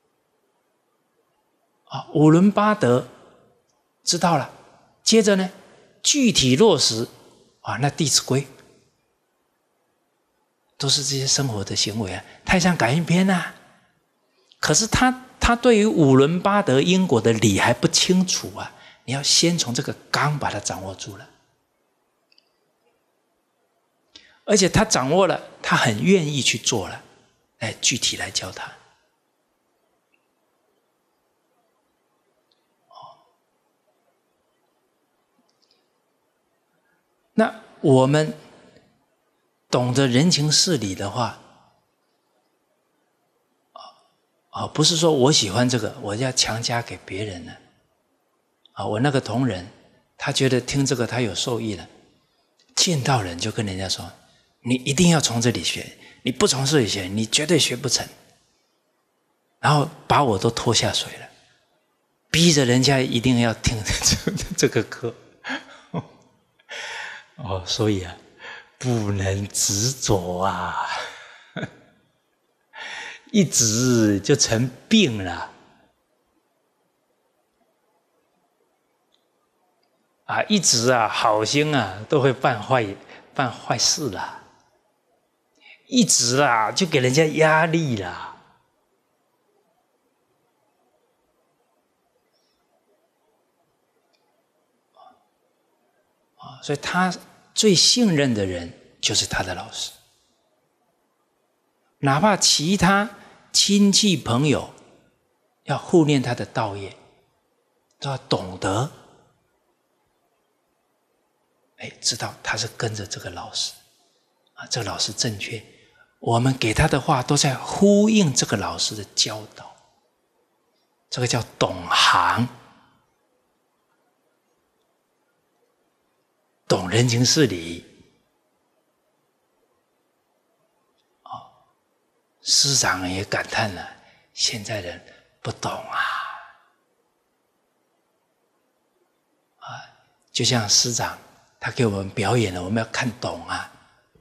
啊，五伦八德知道了，接着呢，具体落实啊，那《弟子规》都是这些生活的行为啊，《太上感应篇》啊。可是他他对于五伦八德因果的理还不清楚啊，你要先从这个纲把它掌握住了，而且他掌握了，他很愿意去做了。哎，具体来教他。那我们懂得人情事理的话，啊，不是说我喜欢这个，我要强加给别人呢。啊，我那个同仁，他觉得听这个他有受益了，见到人就跟人家说：“你一定要从这里学。”你不从这里学，你绝对学不成。然后把我都拖下水了，逼着人家一定要听这个课。哦，所以啊，不能执着啊，一执就成病了。啊，一直啊，好心啊，都会办坏办坏事了。一直啊，就给人家压力啦。啊，所以他最信任的人就是他的老师，哪怕其他亲戚朋友要护念他的道业，都要懂得，哎，知道他是跟着这个老师啊，这个老师正确。我们给他的话都在呼应这个老师的教导，这个叫懂行，懂人情事理。哦，师长也感叹了，现在人不懂啊！啊，就像师长他给我们表演了，我们要看懂啊。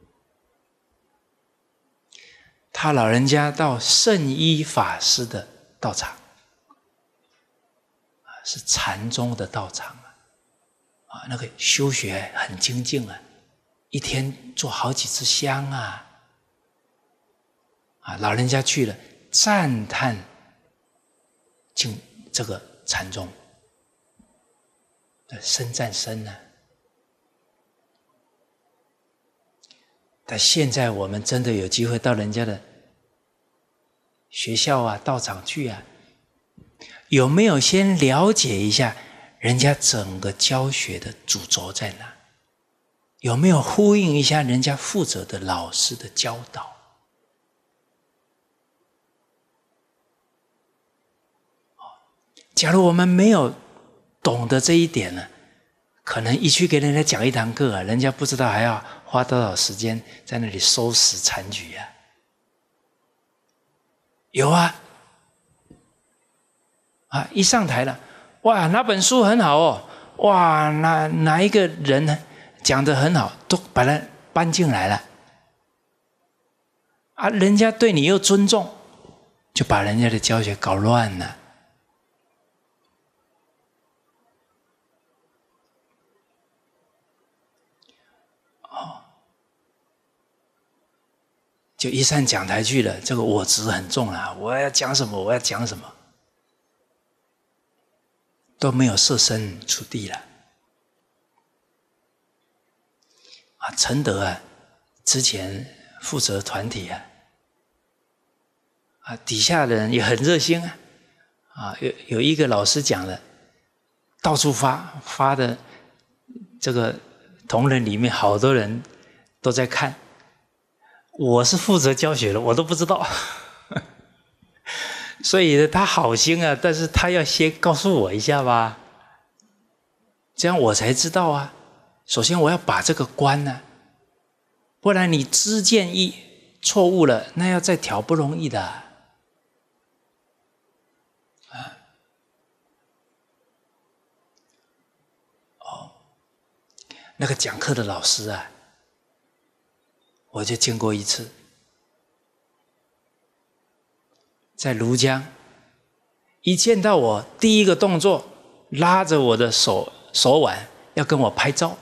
他老人家到圣依法师的道场，是禅宗的道场啊，啊，那个修学很精进啊，一天做好几支香啊，啊，老人家去了赞叹进这个禅宗，深赞深啊。但现在我们真的有机会到人家的学校啊、道场去啊，有没有先了解一下人家整个教学的主轴在哪？有没有呼应一下人家负责的老师的教导？假如我们没有懂得这一点呢，可能一去给人家讲一堂课啊，人家不知道还要花多少时间在那里收拾残局啊。有啊，啊，一上台了，哇，那本书很好哦，哇，哪哪一个人呢讲得很好，都把它搬进来了，啊，人家对你又尊重，就把人家的教学搞乱了。哦，就一上讲台去了，这个我执很重啊，我要讲什么，我要讲什么。都没有设身处地了啊！承德啊，之前负责团体啊，啊，底下的人也很热心啊，啊，有有一个老师讲的，到处发发的，这个同仁里面好多人都在看，我是负责教学的，我都不知道。所以他好心啊，但是他要先告诉我一下吧，这样我才知道啊。首先我要把这个关啊，不然你知见一错误了，那要再调不容易的啊。哦，那个讲课的老师啊，我就见过一次。在庐江，一见到我，第一个动作拉着我的手手腕，要跟我拍照。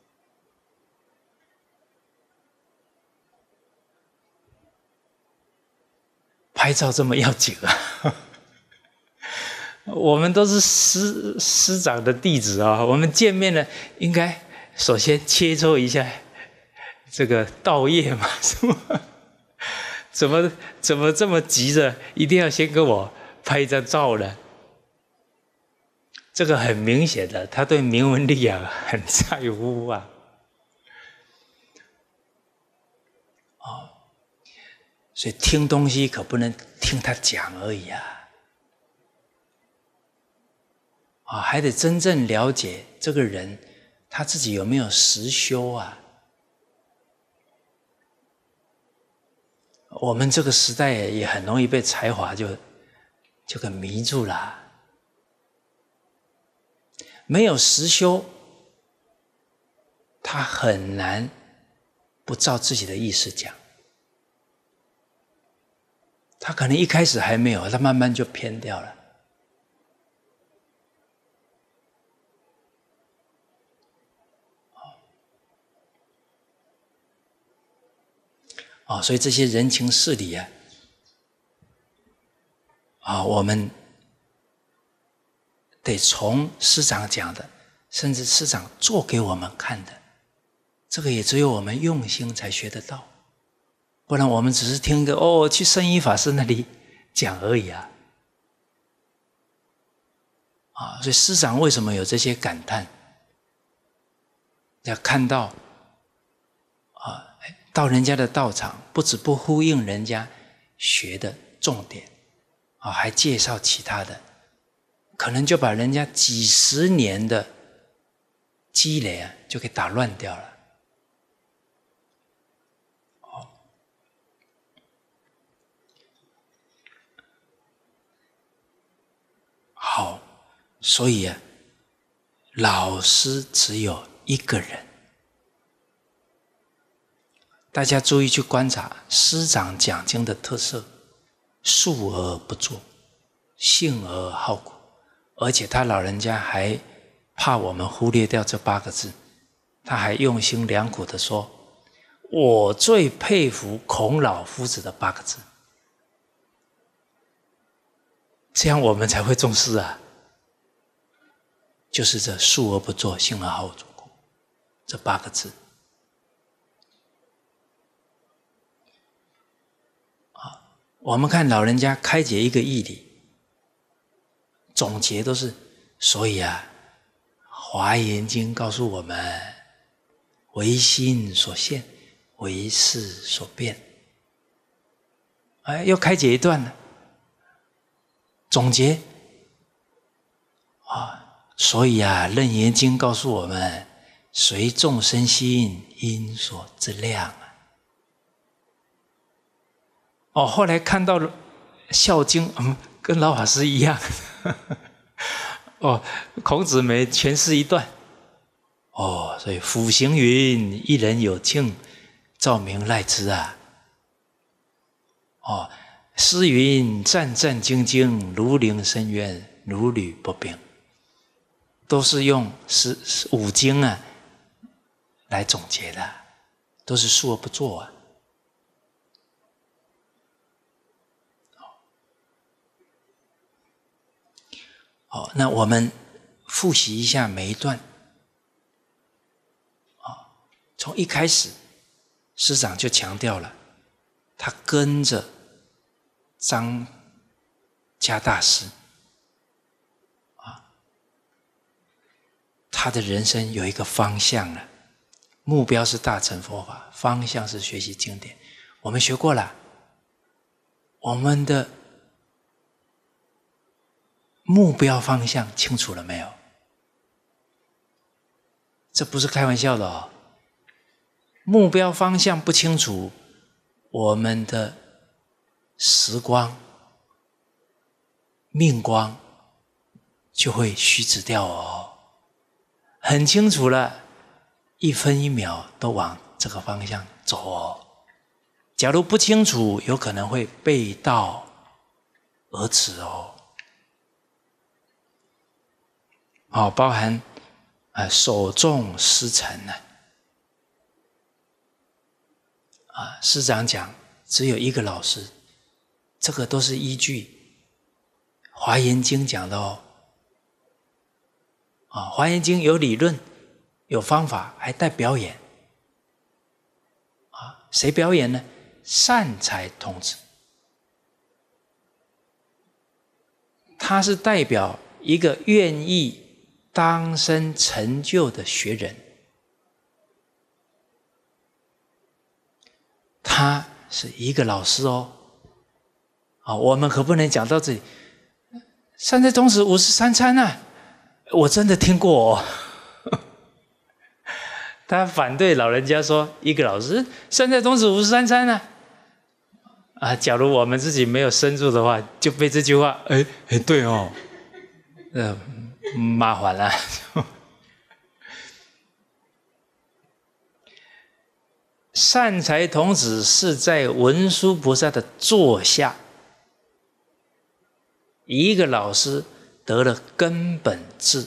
拍照这么要紧啊？我们都是师师长的弟子啊，我们见面了，应该首先切磋一下这个道业嘛，是吗？怎么怎么这么急着，一定要先跟我拍一张照呢？这个很明显的，他对名闻利养很在乎啊。哦，所以听东西可不能听他讲而已啊，啊，还得真正了解这个人他自己有没有实修啊。我们这个时代也很容易被才华就就给迷住了，没有实修，他很难不照自己的意思讲。他可能一开始还没有，他慢慢就偏掉了。哦，所以这些人情事理啊，啊，我们得从师长讲的，甚至师长做给我们看的，这个也只有我们用心才学得到，不然我们只是听一个哦，去圣依法师那里讲而已啊。啊，所以师长为什么有这些感叹？要看到啊。到人家的道场，不止不呼应人家学的重点，啊，还介绍其他的，可能就把人家几十年的积累啊，就给打乱掉了。哦，好，所以啊，老师只有一个人。大家注意去观察师长讲经的特色，述而不作，信而好古，而且他老人家还怕我们忽略掉这八个字，他还用心良苦的说，我最佩服孔老夫子的八个字，这样我们才会重视啊。就是这述而不作，信而好古这八个字。 我们看老人家开解一个义理，总结都是，所以啊，《华严经》告诉我们，唯心所现，唯识所变。哎，又开解一段了，总结啊，所以啊，《楞严经》告诉我们，随众生心，因所之量啊。哦，后来看到了《孝经》，嗯，跟老法师一样。哦，孔子每诠释一段。哦，所以辅行云：一人有庆，照明赖之啊。哦，诗云：战战兢兢，如临深渊，如履薄冰。都是用十五经啊来总结的，都是说而不做啊。好，那我们复习一下每一段。啊，从一开始，师长就强调了，他跟着张家大师，啊，他的人生有一个方向了，目标是大乘佛法，方向是学习经典。我们学过了，我们的目标方向清楚了没有？这不是开玩笑的哦。目标方向不清楚，我们的时光、命光就会虚指掉哦。很清楚了，一分一秒都往这个方向走哦。假如不清楚，有可能会背道而驰哦。哦，包含啊首重师承呢。啊，师长讲只有一个老师，这个都是依据《华严经》讲的哦。啊，《华严经》有理论，有方法，还带表演。啊，谁表演呢？善财童子，他是代表一个愿意当生成就的学人，他是一个老师哦。啊，我们可不能讲到这里。善财童子五十三参啊，我真的听过哦。他反对老人家说一个老师善财童子五十三参啊。啊，假如我们自己没有深入的话，就被这句话，哎哎，对哦，呃，麻烦了。善财童子是在文殊菩萨的座下，一个老师得了根本智，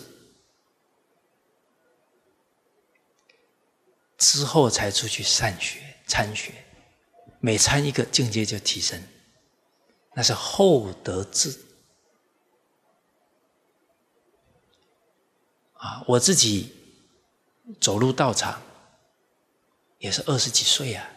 之后才出去善学参学，每参一个境界就提升，那是后得智。啊，我自己走入道场也是二十几岁啊，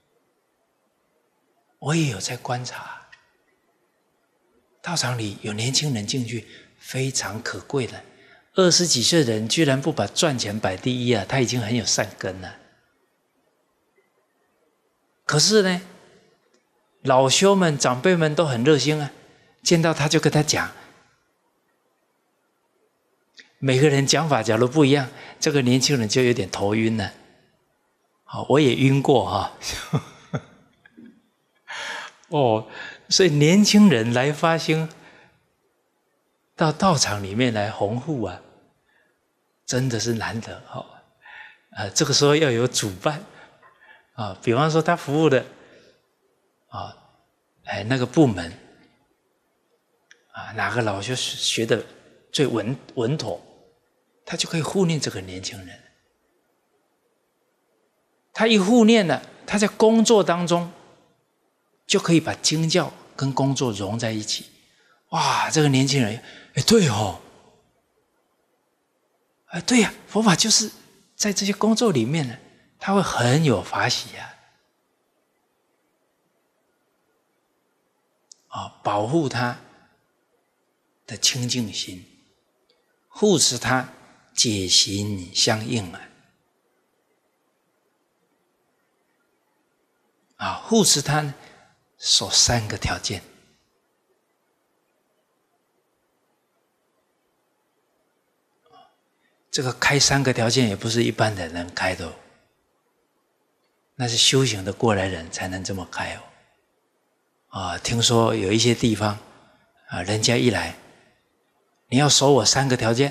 我也有在观察，道场里有年轻人进去非常可贵的，二十几岁的人居然不把赚钱摆第一啊，他已经很有善根了。可是呢，老修们长辈们都很热心啊，见到他就跟他讲，每个人讲法假如不一样，这个年轻人就有点头晕了。好，我也晕过哈。哦，所以年轻人来发心到道场里面来弘护啊，真的是难得哈。啊，这个时候要有主办啊，比方说他服务的啊，哎那个部门啊，哪个老师学的最稳稳妥，他就可以护念这个年轻人。他一护念了，他在工作当中就可以把经教跟工作融在一起。哇，这个年轻人，哎，对哦，哎，对呀、啊，佛法就是在这些工作里面呢，他会很有法喜啊。 啊，保护他的清净心，护持他解行相应啊，啊，护持他呢守三个条件。这个开三个条件也不是一般的人开的哦，那是修行的过来人才能这么开哦。啊，听说有一些地方啊，人家一来，你要守我三个条件，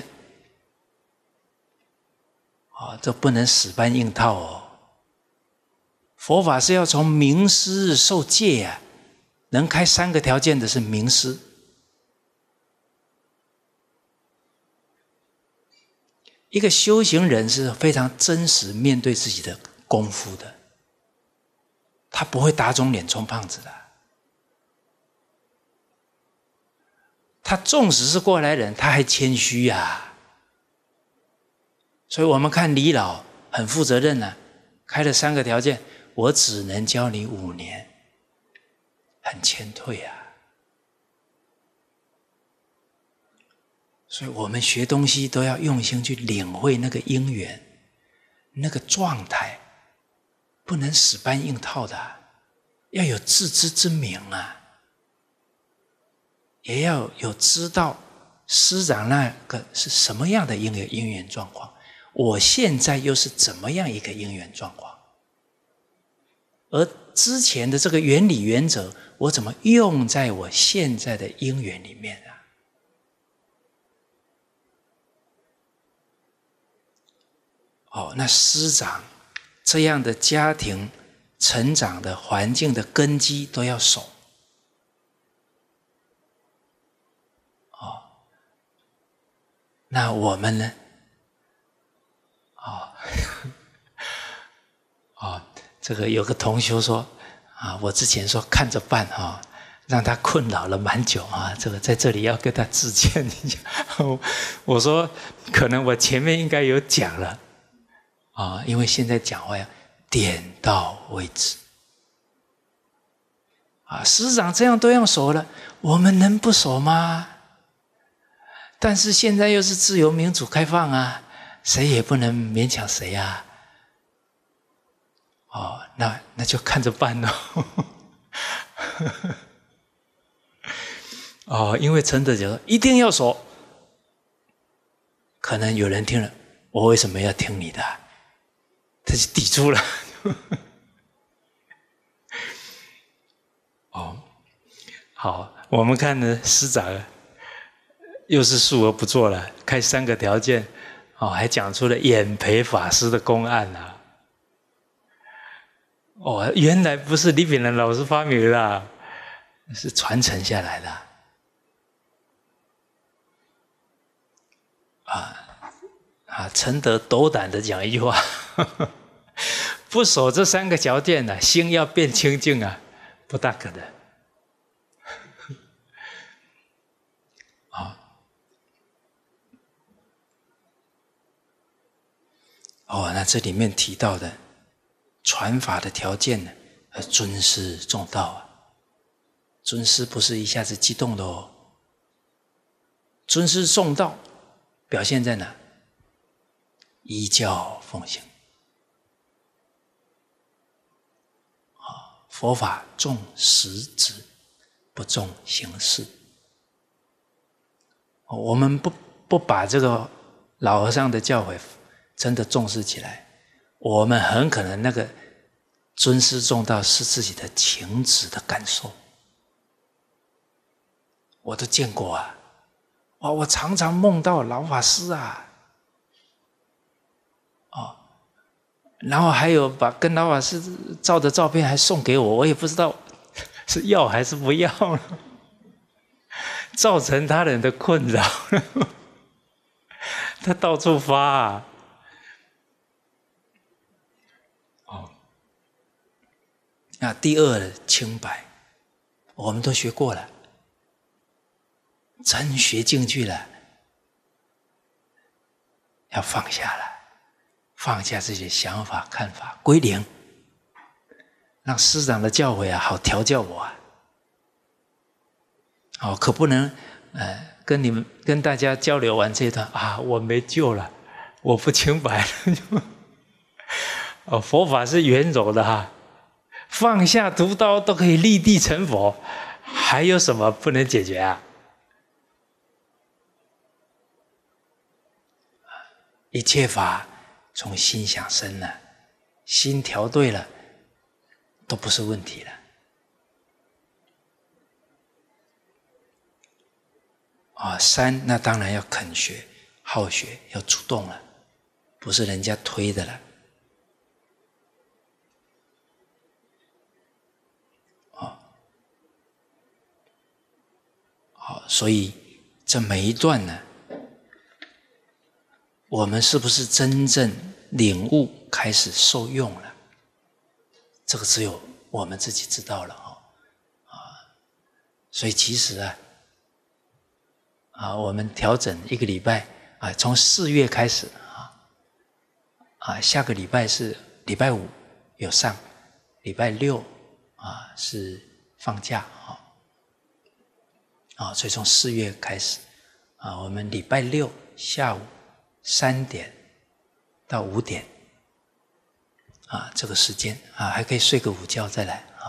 啊，这不能死搬硬套哦。佛法是要从明师受戒啊，能开三个条件的是明师。一个修行人是非常真实面对自己的功夫的，他不会打肿脸充胖子的。他纵使是过来人，他还谦虚啊。所以我们看李老很负责任啊，开了三个条件，我只能教你五年，很谦退啊。所以我们学东西都要用心去领会那个因缘，那个状态，不能死搬硬套的啊，要有自知之明啊，也要有知道师长那个是什么样的因缘因缘状况，我现在又是怎么样一个因缘状况，而之前的这个原理原则，我怎么用在我现在的因缘里面啊？哦，那师长这样的家庭成长的环境的根基都要守。哦，那我们呢？哦，哦，这个有个同修说啊，我之前说看着办啊，让他困扰了蛮久啊，这个在这里要跟他致歉一下。我说可能我前面应该有讲了。啊，因为现在讲话要点到为止。啊，师长这样都要守了，我们能不守吗？但是现在又是自由民主开放啊，谁也不能勉强谁啊。哦，那那就看着办咯。哦，因为陈德讲一定要守，可能有人听了，我为什么要听你的？他就抵触了。哦，好，我们看呢，师长又是述而不作了，开三个条件，哦，还讲出了演培法师的公案啊。哦，原来不是李炳南老师发明的啊，是传承下来的。啊啊！陈德斗胆的讲一句话。不守这三个条件呢、啊，心要变清净啊，不大可能。啊，哦，那这里面提到的传法的条件呢，呃，尊师重道啊。尊师不是一下子激动的哦，尊师重道表现在哪？依教奉行。佛法重实质，不重形式。我们不不把这个老和尚的教诲真的重视起来，我们很可能那个尊师重道是自己的情执的感受。我都见过啊，哇！我常常梦到老法师啊，哦。然后还有把跟老法师照的照片还送给我，我也不知道是要还是不要了，造成他人的困扰。他到处发啊。哦，那第二清白，我们都学过了，真学进去了，要放下了。放下自己的想法看法，归零，让师长的教诲啊好调教我啊。 哦，可不能呃跟你们跟大家交流完这一段啊，我没救了，我不清白了。哦，佛法是圆融的哈，放下屠刀都可以立地成佛，还有什么不能解决啊？一切法从心想生了，心调对了，都不是问题了。啊，三那当然要肯学、好学，要主动了，不是人家推的了。啊，好，所以这每一段呢，我们是不是真正领悟、开始受用了？这个只有我们自己知道了啊！啊，所以其实啊，啊，我们调整一个礼拜啊，从四月开始啊，啊，下个礼拜是礼拜五有上，礼拜六啊是放假啊，啊，所以从四月开始啊，我们礼拜六下午三点到五点啊，这个时间啊，还可以睡个午觉再来啊。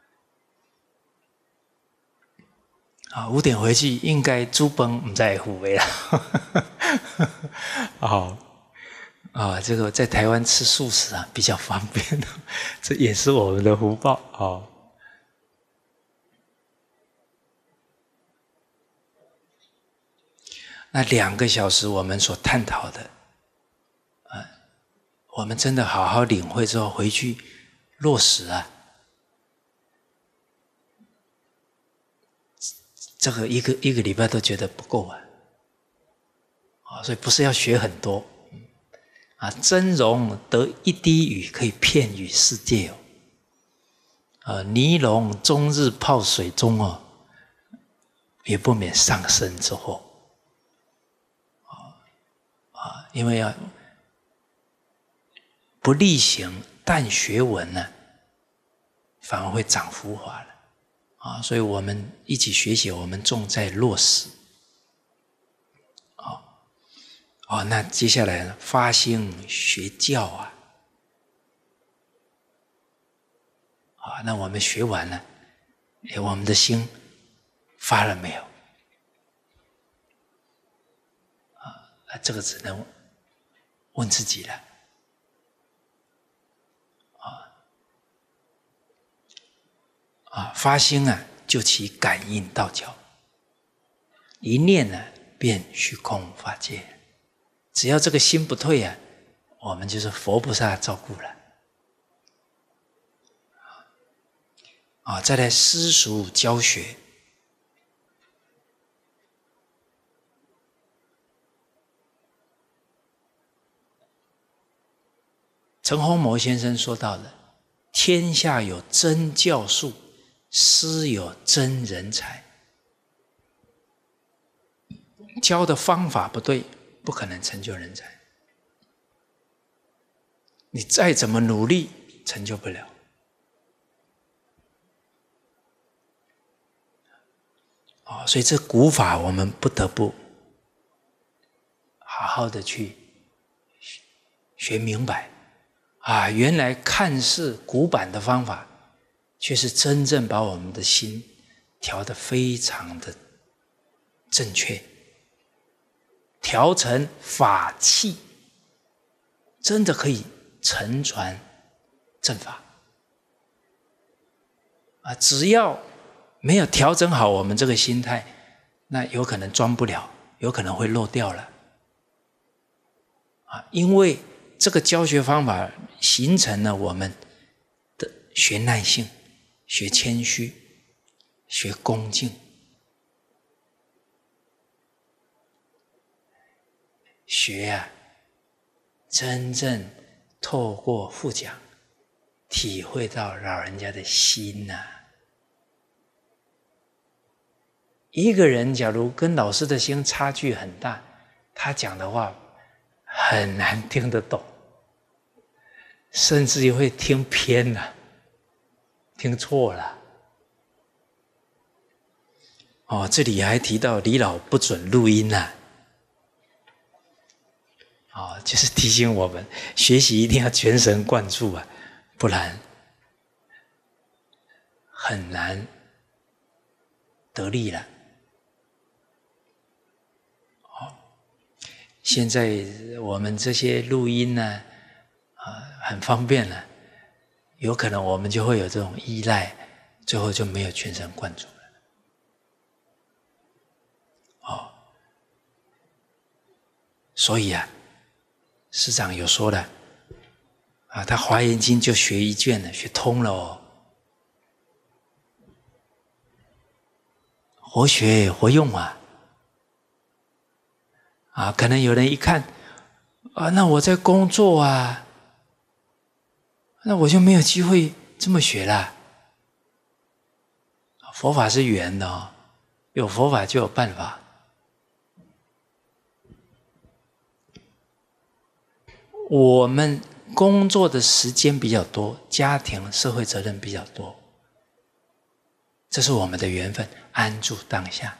啊，五点回去应该煮饭不再虎味了。哦，啊，这个在台湾吃素食啊比较方便，这也是我们的福报哦。那两个小时我们所探讨的，啊，我们真的好好领会之后回去落实啊。这个一个一个礼拜都觉得不够啊，啊，所以不是要学很多，啊，真容得一滴雨可以遍与世界哦，啊，泥龙终日泡水中哦，也不免上升之后，啊啊，因为要不力行，但学闻呢，反而会长浮华了。啊，所以我们一起学习，我们重在落实。哦，哦，那接下来呢，发心学教啊，啊，那我们学完了，哎，我们的心发了没有？啊，这个只能问自己了。啊，发心啊，就其感应道交；一念呢，便虚空法界。只要这个心不退啊，我们就是佛菩萨照顾了。啊，再来私塾教学。陈洪谋先生说到的：天下有真教术，师有真人才。教的方法不对，不可能成就人才。你再怎么努力，成就不了。哦，所以这古法我们不得不好好的去学明白。啊，原来看似古板的方法，却是真正把我们的心调得非常的正确，调成法器，真的可以承传正法。啊，只要没有调整好我们这个心态，那有可能装不了，有可能会漏掉了。啊，因为这个教学方法形成了我们的学耐性、学谦虚、学恭敬、学啊，真正透过复讲体会到老人家的心呐、啊。一个人假如跟老师的心差距很大，他讲的话很难听得懂，甚至于会听偏了，听错了。 哦，这里还提到李老不准录音呐、啊。哦，就是提醒我们学习一定要全神贯注啊，不然很难得力了。哦，现在我们这些录音呢，啊，很方便了，有可能我们就会有这种依赖，最后就没有全神贯注了。哦，所以啊。师长有说了，啊，他《华严经》就学一卷了，学通了哦，活学活用啊，啊，可能有人一看，啊，那我在工作啊，那我就没有机会这么学了。佛法是圆的哦，有佛法就有办法。我们工作的时间比较多，家庭、社会责任比较多，这是我们的缘分，安住当下。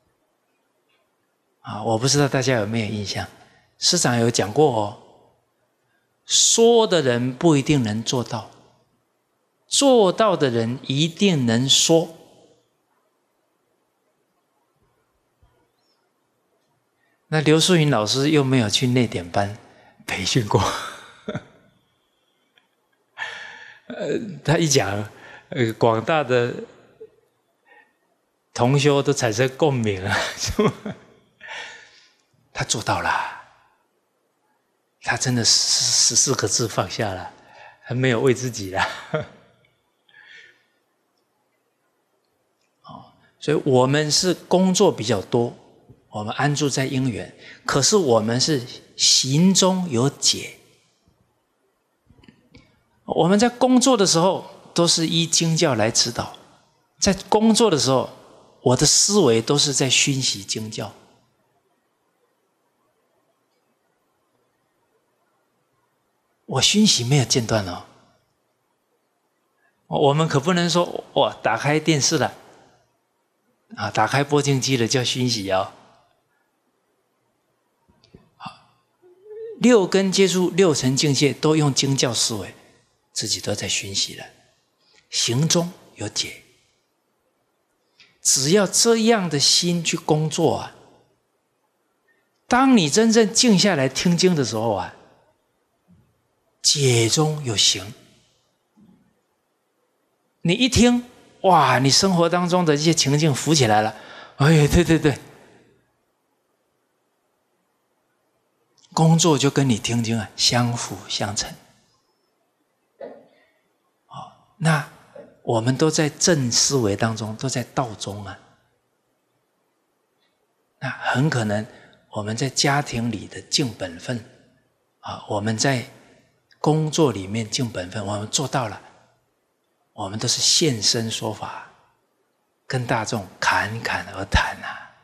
啊，我不知道大家有没有印象，师长有讲过哦，说的人不一定能做到，做到的人一定能说。那刘素云老师又没有去内典班培训过，呃，他一讲，呃，广大的同修都产生共鸣啊，是吧？他做到了，他真的十四个字放下了，还没有为自己了。哦，所以我们是工作比较多，我们安住在因缘，可是我们是行中有解。我们在工作的时候都是依经教来指导，在工作的时候，我的思维都是在熏习经教。我熏习没有间断哦。我们可不能说哇，打开电视了，啊，打开播经机了叫熏习哦。六根接触六尘境界都用经教思维，自己都在熏习了，行中有解。只要这样的心去工作啊，当你真正静下来听经的时候啊，解中有行。你一听，哇，你生活当中的一些情境浮起来了，哎，对对对，工作就跟你听经啊相辅相成。哦，那我们都在正思维当中，都在道中啊。那很可能我们在家庭里的尽本分啊，我们在工作里面尽本分，我们做到了，我们都是现身说法，跟大众侃侃而谈啊。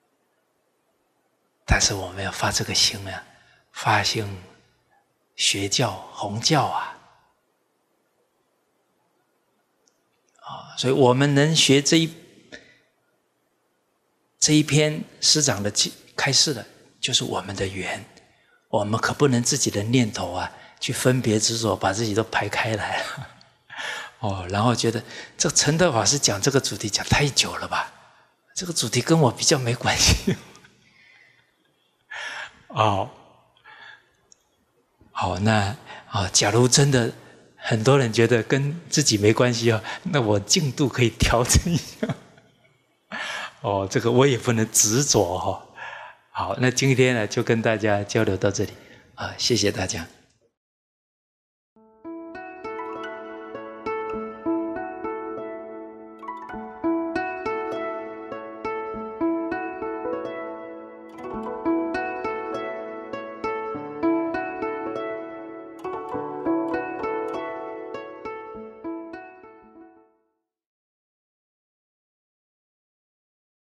但是我们要发这个心啊，发心学教弘教啊。啊，所以我们能学这一这一篇师长的开示的，就是我们的缘。我们可不能自己的念头啊，去分别执着，把自己都排开来了。哦，然后觉得这陈德法师讲这个主题讲太久了吧？这个主题跟我比较没关系。哦，好，那啊，假如真的很多人觉得跟自己没关系哦，那我进度可以调整一下。哦，这个我也不能执着哈、哦。好，那今天呢就跟大家交流到这里啊，谢谢大家。